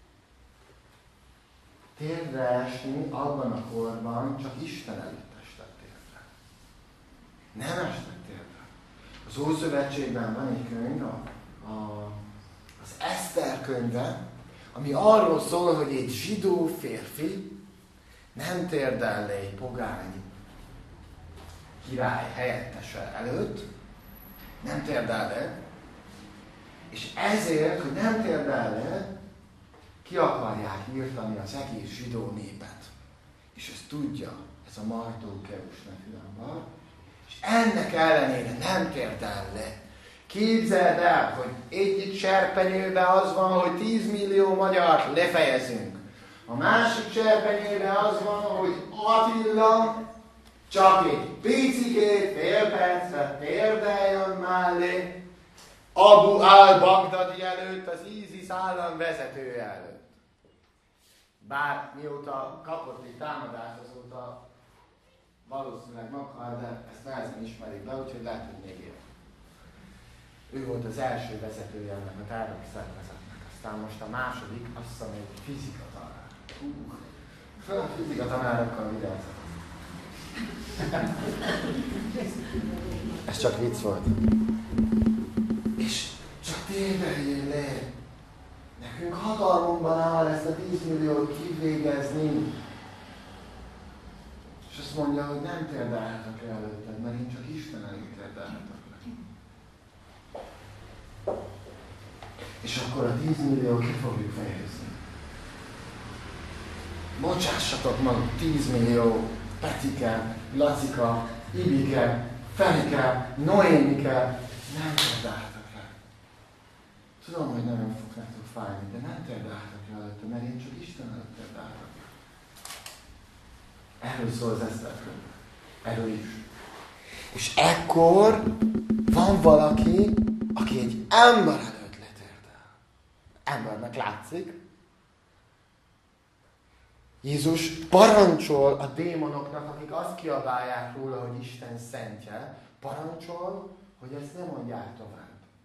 Térdre esni abban a korban csak Isten előtt estek térdre. Nem estek térdre. Az Ószövetségben van egy könyv, a, a, az Eszter könyve, ami arról szól, hogy egy zsidó férfi nem térdel le egy pogány király helyettese előtt, nem térdel le, és ezért, hogy nem térdel le, ki akarják írtani az egész zsidó népet. És ezt tudja, ez a Mardókeus nevű ember, és ennek ellenére nem térdel le. Képzeld el, hogy egyik serpenyőben az van, hogy tíz millió magyart lefejezünk. A másik serpenyőben az van, hogy Attila csak egy picikét, fél percre térdeljon mellé Abu al-Baghdadi előtt, az ISIS állam vezetője előtt. Bár mióta kapott egy támadást, azóta valószínűleg meghal, de ezt nehezen ismerik be, úgyhogy lehet, hogy még él. Ő volt az első vezetője ennek a tárgyi szervezetnek. Aztán most a második, azt hiszem, egy fizika tanár. Uh, a fizika tanárokkal vigyázzak. Ez csak vicc volt. És csak térdeljél le. Nekünk hatalmunkban áll ezt a tíz milliót kivégezni. És azt mondja, hogy nem térdelhetek le előtted, mert én csak Isten előtt térdelhetek le. És akkor a tíz millió ki fogjuk fejezni. Bocsássatok maguk tíz millió Petike, Lacika, Ibike, Fenike, Noémike, nem térdelhetek le. Tudom, hogy nem fog nektek fájni, de nem térdelhetek le előtte, mert én csak Isten előtt térdelhetek le. Erről szól az Eszter könyv. Erről is. És ekkor van valaki, aki egy ember előtt letérdel. Embernek látszik. Jézus parancsol a démonoknak, akik azt kiabálják róla, hogy Isten szentje, parancsol, hogy ezt nem mondják tovább.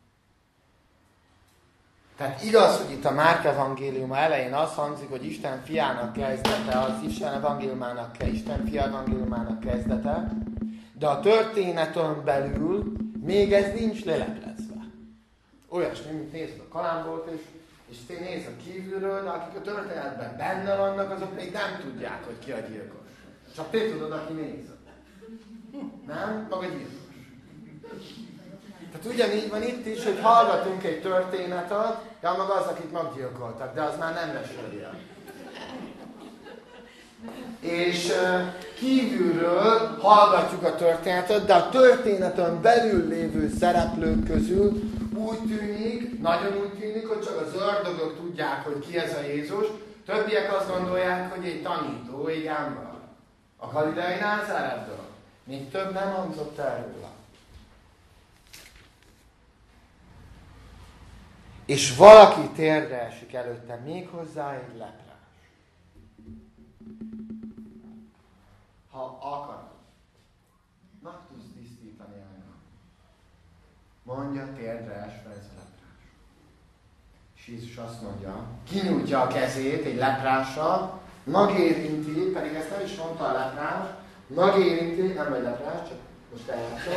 Tehát igaz, hogy itt a Márk evangéliuma elején az hangzik, hogy Isten fiának kezdete, az Isten evangéliumának, Isten fia evangéliumának kezdete, de a történeten belül még ez nincs leleplezve. Olyasmi, mint nézd a kalambot, és, és te nézd a kívülről, de akik a történetben benne vannak, azok még nem tudják, hogy ki a gyilkos. Csak te tudod, aki néz. Nem? Maga gyilkos. Tehát ugyanígy van itt is, hogy hallgatunk egy történetet, de maga az, akit meggyilkoltak, de az már nem veseli el. És kívülről hallgatjuk a történetet, de a történeten belül lévő szereplők közül úgy tűnik, nagyon úgy tűnik, hogy csak az ördögök tudják, hogy ki ez a Jézus. Többiek azt gondolják, hogy egy tanító, egy ember. A galileai Názáretből. Még több nem hangzott el róla. És valaki térdre esik előtte, méghozzá egy leprás. Ha akarod, meg tudsz tisztítani engem. mondja, térdre esve ez a leprás. És Jézus azt mondja, kinyújtja a kezét egy leprással, megérinti, pedig ezt nem is mondta a leprás, megérinti, nem egy leprás, csak most eljátszom.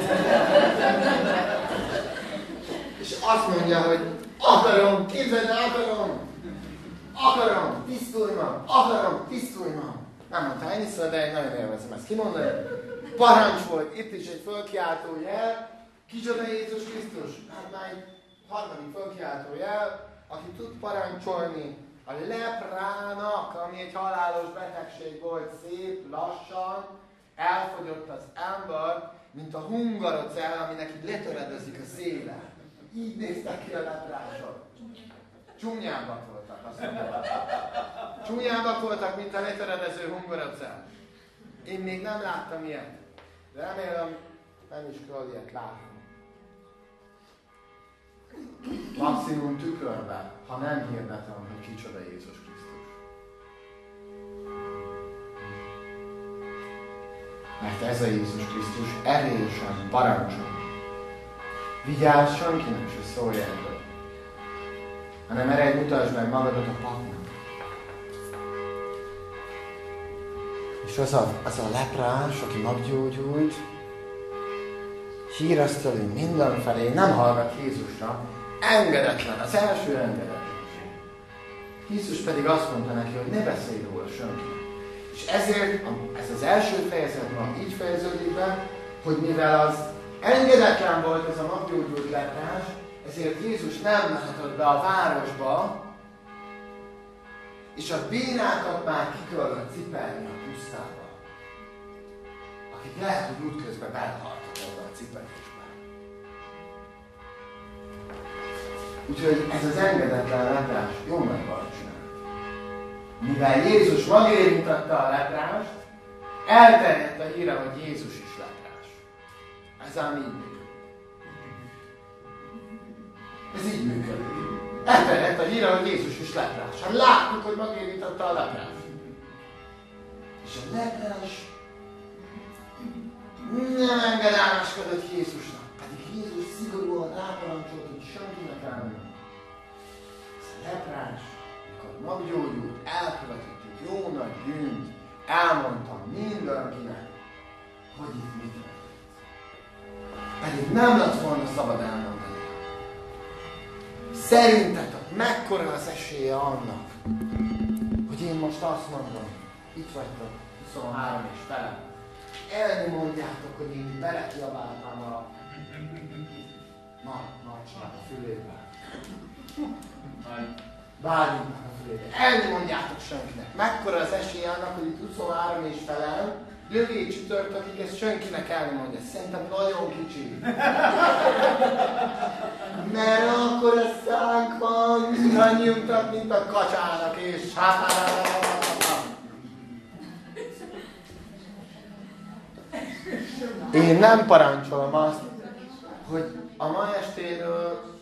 És azt mondja, hogy akarom, képzeld el, akarom, akarom, tisztulj ma, akarom, tisztulj ma. Nem mondta ennyiszor, de én nagyon élvezem ezt kimondani. Parancs volt, itt is egy fölkiáltó jel. Kicsoda Jézus Krisztus? Hát már egy harmadik fölkiáltó jel, aki tud parancsolni a leprának, ami egy halálos betegség volt, szép, lassan, elfogyott az ember, mint a hungarocell, aminek így letöredezik a széle. Így néztek ki a leprások. Csúnyábbak voltak, azt mondom. Csúnyábbak voltak, mint a letöredező hungarocell. Én még nem láttam ilyet, de remélem, nem is kell ilyet látni. Maximum tükörben, ha nem hirdetem, hogy kicsoda Jézus Krisztus. Mert ez a Jézus Krisztus erősen parancsol. Vigyázz, senkinek se szólj erről, hanem eredj, mutasd meg magadat a papnak. És az a, az a leprás, aki meggyógyult, hírezte tőle mindenfelé, nem hallgat Jézusra, engedetlen, az első engedetlenség. Jézus pedig azt mondta neki, hogy ne beszélj róla senkinek. És ezért ez az első fejezet ma így fejeződik be, hogy mivel az engedetlen volt ez a meggyógyult leprás, ezért Jézus nem mehetett be a városba, és a bénákat már ki kellett cipelni a pusztába. Akik lehet, hogy útközben belhaltak ebben a cipelésben. Úgyhogy ez az engedetlen leprás jó meg van csinálni. Mivel Jézus megérintette a leprást, elterjedt a híre, hogy Jézus is leprás. Ez ám így működik. Ez így működik. Elterjedt a híre, hogy Jézus is leprás. Hát láttuk, hogy megérintette a leprást. És a leprás nem engedelmeskedett Jézusnak. Pedig Jézus szigorúan ráparancsolt, hogy senkinek elmondja. Ez a leprás, amikor meggyógyult, elkövetett egy jó nagy bűnt, elmondta mindenkinek, hogy itt mit történt. Pedig nem lett volna szabad elmondani. Szerintetek mekkora az esélye annak, hogy én most azt mondom, itt vagytok, huszonhárom és fele, elni mondjátok, hogy én belekiabáltam a nagy nagyság a fülébe. Bárminknak a fülébe. Elni mondjátok senkinek. Mekkora az esélye annak, hogy itt huszonhárom és fele, jövő csütörtökig ezt senkinek elni mondja. Szerintem nagyon kicsi. Mert akkor a szánk van mindannyiunknak, mint a kacsának, és én nem parancsolom azt, hogy a ma estéről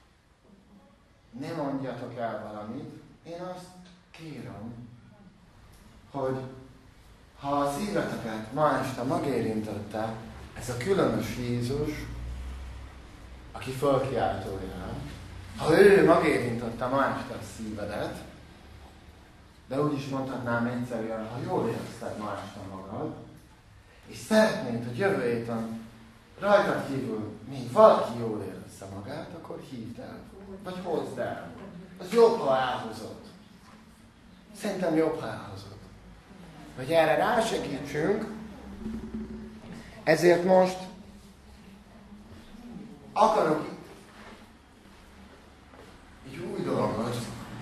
ne mondjatok el valamit. Én azt kérem, hogy ha a szíveteket ma este megérintette ez a különös Jézus, aki fölkiáltója, ha ő megérintette ma este a szívedet, de úgy is mondhatnám egyszerűen, ha jól érezted ma este magad, és szeretnéd, hogy jövő héten rajtad kívül még valaki jól érezze magát, akkor hívd el, vagy hozd el. Az jobb, ha elhozod. Szerintem jobb, ha elhozod. Hogy erre rásegítsünk, ezért most akarok egy új dolgot,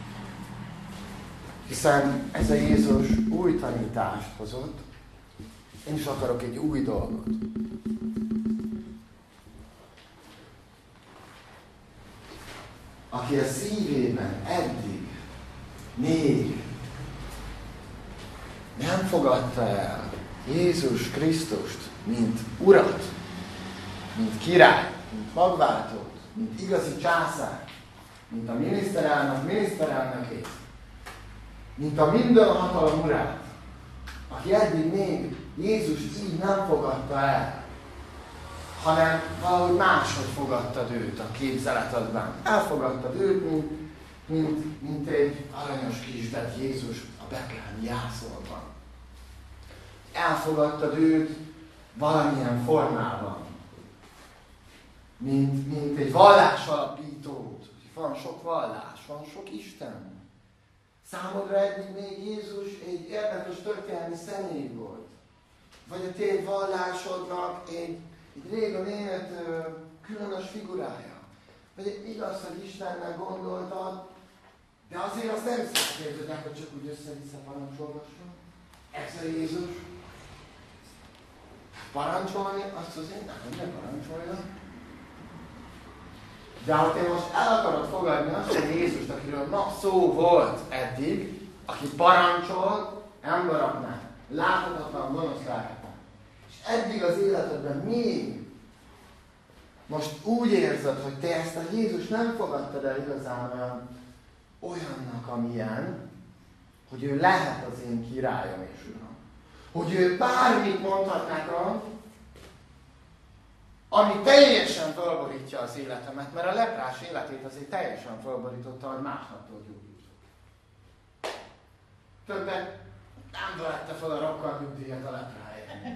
hiszen ez a Jézus új tanítást hozott, én is akarok egy új dolgot. Aki a szívében eddig még nem fogadta el Jézus Krisztust, mint Urat, mint király, mint magváltót, mint igazi császár, mint a miniszterelnök miniszterelnökét, mint a minden hatalom urát, aki eddig még Jézus így nem fogadta el. hanem valahogy máshogy fogadtad őt a képzeletedben. Elfogadtad őt, mint, mint, mint egy aranyos kisbet Jézus a betlehemi jászolban. Elfogadtad őt valamilyen formában, mint, mint egy vallásalapítót. Van sok vallás, van sok Isten. Számodra eddig még Jézus egy érdekes történelmi személy volt. Vagy a te vallásodnak egy, egy régen élet különös figurája. Vagy egy igaz, hogy Istennek gondoltad, de azért azt nem szeretnéd, hogy csak úgy össze-vissza parancsolgasson. Ez a Jézus. Parancsolni, azt azért nem, nem parancsolja. De ha te most el akarod fogadni azt, hogy Jézust, akiről ma szó volt eddig, aki parancsol embereknek, láthatatlan gonosz lelkeknek, és eddig az életedben még most úgy érzed, hogy te ezt a Jézus nem fogadtad el igazán olyan, olyannak, amilyen, hogy ő lehet az én királyom és uram. Hogy ő bármit mondhat nekem, ami teljesen fölborítja az életemet, mert a leprás életét azért teljesen fölborította, hogy másoktól gyógyított. Többet nem vette fel a rokkal nyugdíjat a lepráért.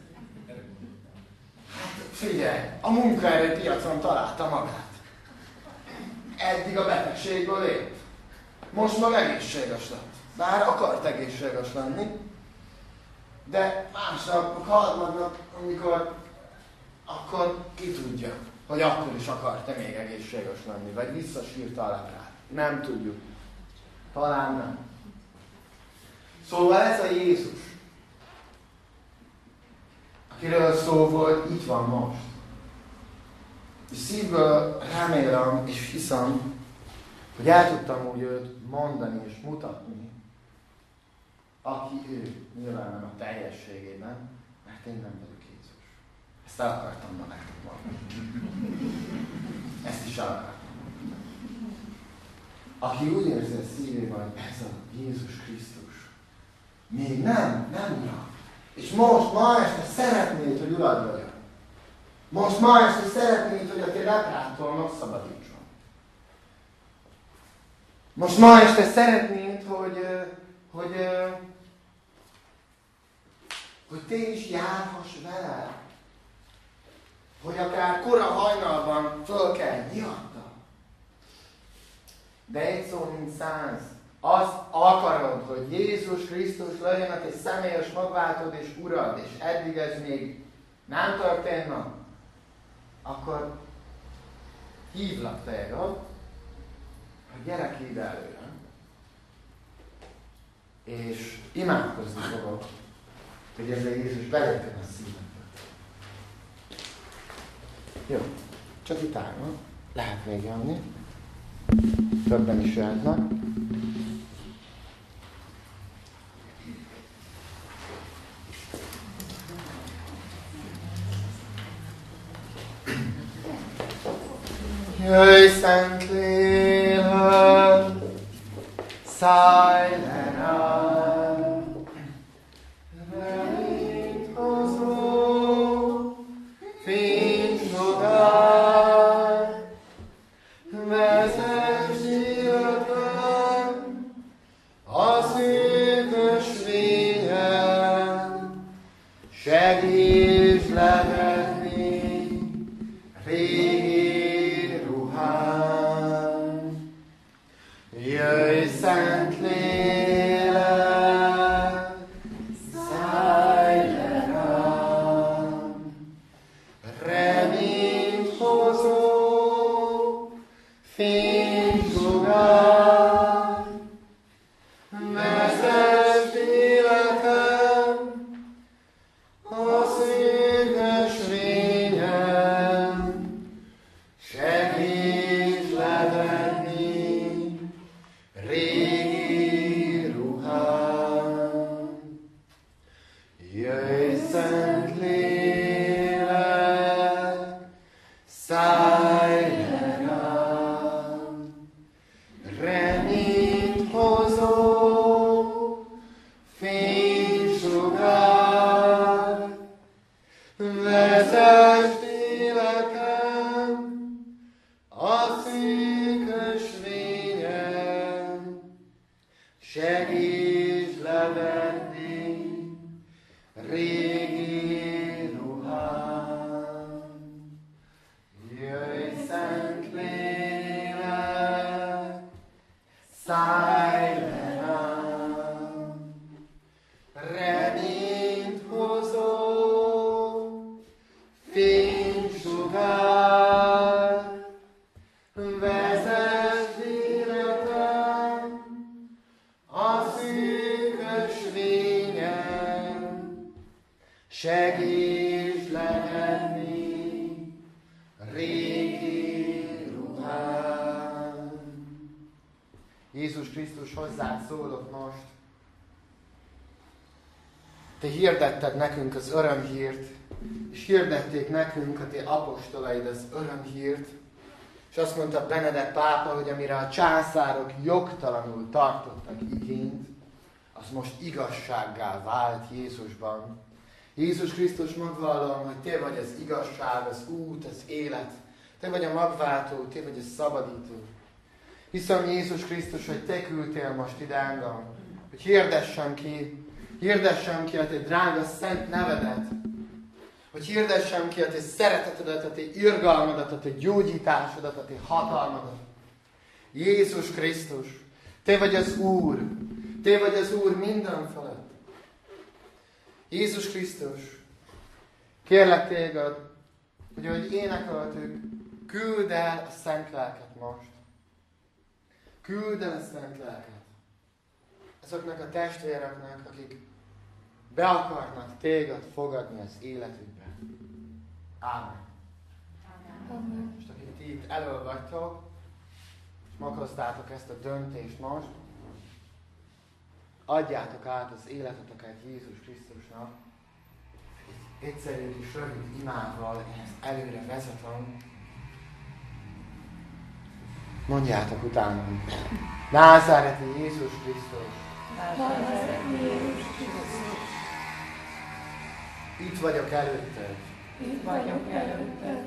Hát figyelj, a munkaerőpiacon találta magát. Eddig a betegségből élt. Most meg egészséges lett. Bár akart egészséges lenni. De másnap, harmadnap, amikor akkor ki tudja, hogy akkor is akart-e még egészséges lenni, vagy visszasírta a leprát. Nem tudjuk. Talán nem. Szóval ez a Jézus, akiről szó volt, itt van most. És szívből remélem és hiszem, hogy el tudtam úgy őt mondani és mutatni, aki ő, nyilván nem a teljességében, mert én nem vagyok Jézus. Ezt el akartam ma nektek mondani. Ezt is el akartam. Aki úgy érzi a szívében, hogy ez a Jézus Krisztus, még nem, nem uram. És most, ma este szeretnéd, hogy urad vagyok. Most ma este szeretnéd, hogy a te leprától megszabadítson. Most ma este szeretnéd, hogy, hogy, hogy te is járhass vele. Hogy akár kora hajnalban föl kell miatta. De egy szó mint száz. Azt akarod, hogy Jézus Krisztus legyen a te személyes magváltod és urad, és eddig ez még nem történne, akkor hívlak téged, hogy gyere ki ide előre, és imádkozni fogok, hogy ez a Jézus belépjen a szívembe. Jó, csak itt állnak, lehet még jönni, többen is jöhetnek. Jöjj, Szent Lélek, szállj le rám, reményt hozó, fényt magát, vezess életem a szűk ösvényen, segíts levetni régi ruhám. Jöjj, Szent Lélek, szállj le rám, reményt hozó, fényt sugár, vezess életem a szűk ösvényen, segíts levenni régi ruhám. Jöjj, Szent Lélek, szállj le rám, reményt hozó, felvenni régi ruhám. Jöjj, Szent Lélek, szállj le rám, reményt hozó fénysugár, vezess életem a szűkös vényen, segíts lehenni régi ruhám. Jézus Krisztus, hozzád szólok most. Te hirdetted nekünk az örömhírt, és hirdették nekünk a te apostolaid az örömhírt, és azt mondta Benedek pápa, hogy amire a császárok jogtalanul tartottak igényt, az most igazsággá vált Jézusban. Jézus Krisztus, magvallom, hogy te vagy az igazság, az út, az élet. Te vagy a magváltó, te vagy a szabadító. Hiszem, Jézus Krisztus, hogy te küldtél most ide engem, hogy hirdessem ki, hirdessem ki a te drága szent nevedet, hogy hirdessem ki a te szeretetedet, a te irgalmadat, a te gyógyításodat, a te hatalmadat. Jézus Krisztus, te vagy az Úr, te vagy az Úr minden felett. Jézus Krisztus, kérlek téged, hogy ahogy énekeltük, küldd el a Szent Lelket most. Küldd el a Szent Lelket azoknak a testvéreknek, akik be akarnak téged fogadni az életükbe. Ámen. Amen. Most akik ti itt elől vagytok, és meghoztátok ezt a döntést most, adjátok át az életeteket Jézus Krisztusnak. Egy egyszerű és rövid imával én ezt előre vezetem. Mondjátok utána. Názáreti Jézus Krisztus. Názáreti Jézus Krisztus. Itt vagyok előtted. Itt vagyok előtted.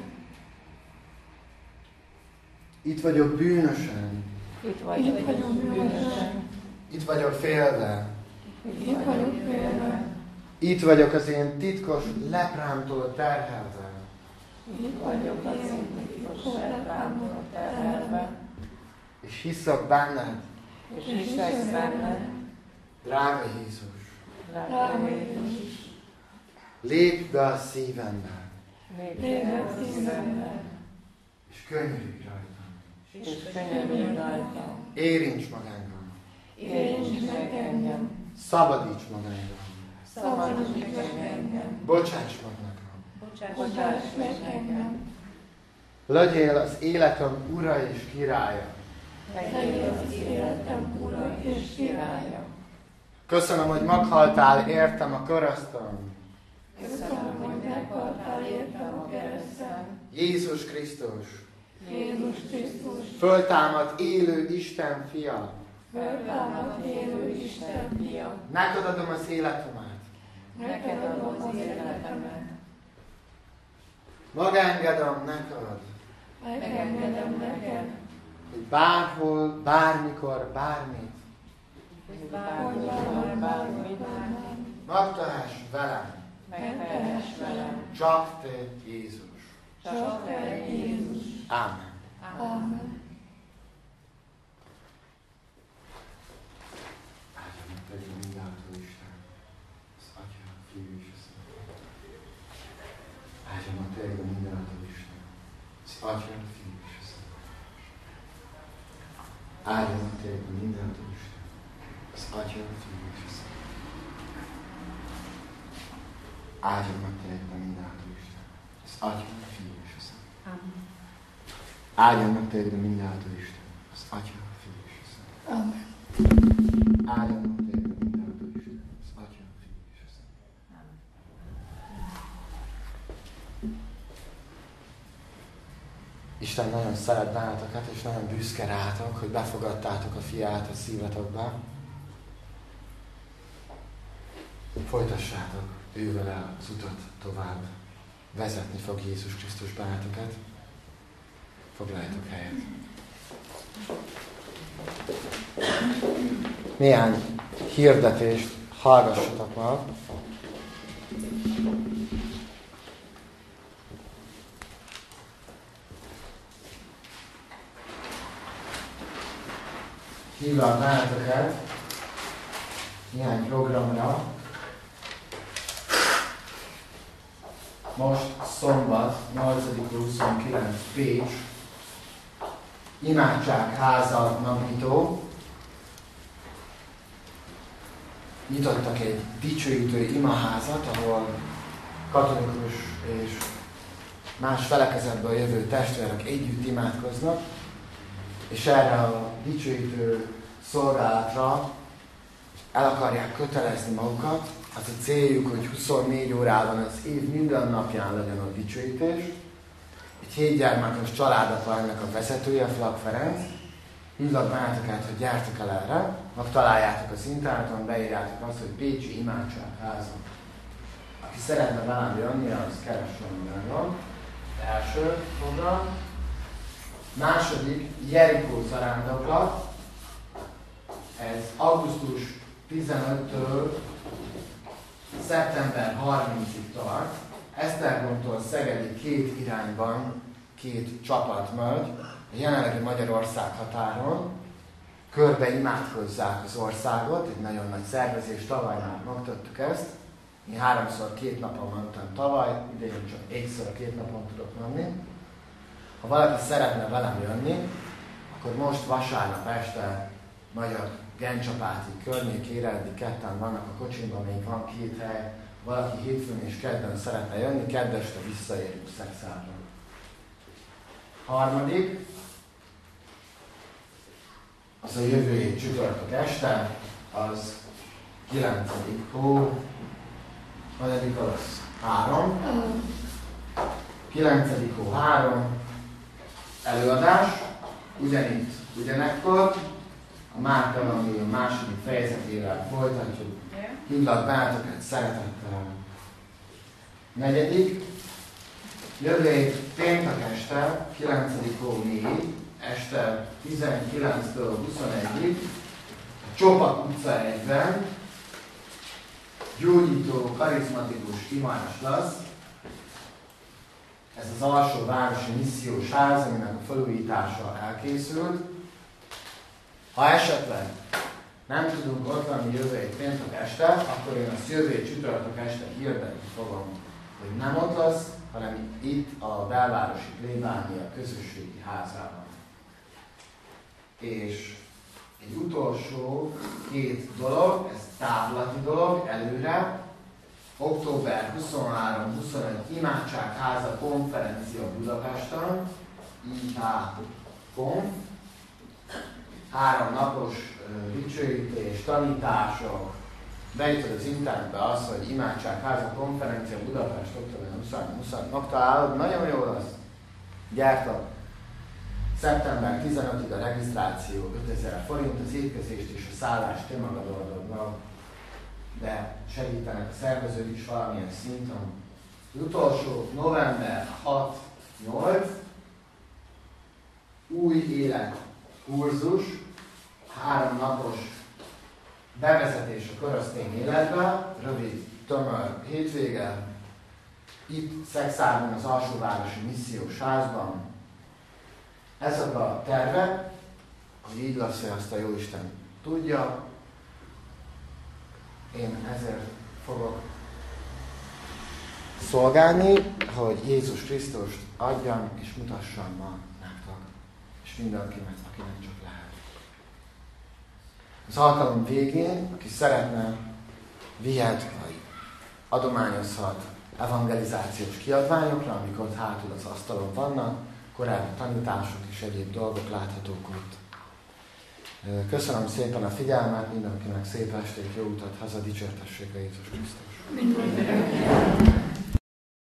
Itt vagyok bűnösen. Itt vagyok bűnösen. Itt vagyok félve. Itt vagyok félve. Itt vagyok az én titkos leprámtól terhelve. Itt vagyok az én titkos leprámtól terhelve. És hiszek benned. És hiszek benned. Drága Jézus. Drága Jézus. Lépj be a szívembe. Lépj be a szívembe. És könyörülj rajtam. És könyörülj rajtam. Érints meg engem. Érints meg engem. Szabadíts meg engem. Szabadíts meg engem. Bocsáss meg nekem. Bocsáss meg engem. Legyél az életem ura és királya. Legyél az életem ura és királya. Köszönöm, hogy meghaltál értem a kereszten. Köszönöm, hogy meghaltál értem a kereszten. Jézus Krisztus. Jézus Krisztus. Föltámadt élő Isten fia. Föltámadt élő Isten fia. Neked adom az életemet. Neked adom az életemet. Megengedem neked, Megengedem neked, hogy bárhol, bármikor, bármit hogy bármikor, bármit megtehess velem. megtehess velem. Csak te, Jézus. Csak te, Jézus. Ámen. Ámen. Áldja meg pedig a mindenható Isten, az Atya, a Fiú és a Szent. Áldja meg pedig a mindenható Isten, az Atya, a Fiú és a Szent. Áldja meg pedig a mindenható Isten, az Atya, a Fiú és a Szent. Áldja meg pedig a mindenható Isten, az Atya, a Fiú és a Szent. Áldja meg téged a mindenható Isten, az Atya, a Fiú és a Szent. Amen. Áldja meg téged a mindenható Isten, az Atya, a Fiú és a Szent. Isten nagyon szeret benneteket, és nagyon büszke rátok, hogy befogadtátok a fiát a szívetokba. Folytassátok ővele az utat tovább. Vezetni fog Jézus Krisztus benneteket. Foglaljatok helyet. Néhány hirdetést hallgassatok ma. Hívlak benneteket néhány programra. Most szombat, nyolcadika huszonkilenc Pécs, imádságháza napnyitó. Nyitottak egy dicsőítő imaházat, ahol katolikus és más felekezetből jövő testvérek együtt imádkoznak, és erre a dicsőítő szolgálatra el akarják kötelezni magukat. Az a céljuk, hogy huszonnégy órában az év minden napján legyen a dicsőítés. Egy hétgyermekes családnak van ennek a vezetője, Flak Ferenc. Hívlak benneteket, hogy gyertek el erre, megtaláljátok az interneten, beírjátok azt, hogy Pécsi Imádságháza. Aki szeretne velem jönni, az keressen bennem. Első program. Második, Jerikó zarándoklat. Ez augusztus tizenötödikétől szeptember harmincadikáig tart. Esztergomtól Szegedi két irányban két csapat megy, a jelenlegi Magyarország határon. Körbe imádkozzák az országot, egy nagyon nagy szervezés, tavaly már megtettük ezt. Én háromszor két napon mentem tavaly, idején csak egyszer a két napon tudok menni. Ha valaki szeretne velem jönni, akkor most vasárnap este Magyar Gencsapáti környékére, eddig ketten vannak a kocsimban, még van két hely. Valaki hétfőn és kedden szeretne jönni, keddeste visszaérünk Szexárdra. Harmadik, az a jövő hét csütörtök este, az kilencedik hó, hanyadik az három. kilencedik hó három, előadás, ugyanitt, ugyanekkor, a Márk Evangélium második fejezetével folytatjuk. Hívlak benneteket szeretettel. Negyedik, jövő hét péntek este, kilencedik hó négy, este tizenkilenctől huszonegyig, a Csopak utca egyben, gyógyító, karizmatikus imádás lesz. Ez az alsó városi missziós ház, aminek a felújítása elkészült. Ha esetleg nem tudunk ott lenni jövő egy péntek este, akkor én azt jövő egy csütörtök este hirdetni fogom, hogy nem ott lesz, hanem itt a belvárosi plébánia közösségi házában. És egy utolsó két dolog, ez távlati dolog előre, október huszonhárom-huszonöt Imádságháza konferencia Budapesten, I H Konf, három napos uh, dicsőítés, tanítások, beütöd az internetbe az, hogy Imádságháza konferencia Budapest, október huszonhárom-huszonöt, megtalálod, nagyon jó lesz. Gyertek! szeptember tizenötödikéig a regisztráció ötezer forint, az étkezést és a szállást te magad oldod meg, de segítenek a szervezők is valamilyen szinten. Az utolsó november hat-nyolc új élet kurzus, három napos bevezetés a keresztény életbe, rövid, tömör hétvége, itt Szexárdon az alsóvárosi missziós házban. Ezek a tervek, hogy így lesz, hogy azt a Jóisten tudja, én ezért fogok szolgálni, hogy Jézus Krisztust adjam és mutassam ma nektek, és mindenkinek, akinek csak lehet. Az alkalom végén, aki szeretne, vihet vagy adományozhat evangelizációs kiadványokra, amik ott hátul az asztalon vannak, korábbi tanítások és egyéb dolgok láthatók ott. Köszönöm szépen a figyelmet, mindenkinek szép estét, jó utat haza, dicsértessék a Jézus Krisztus.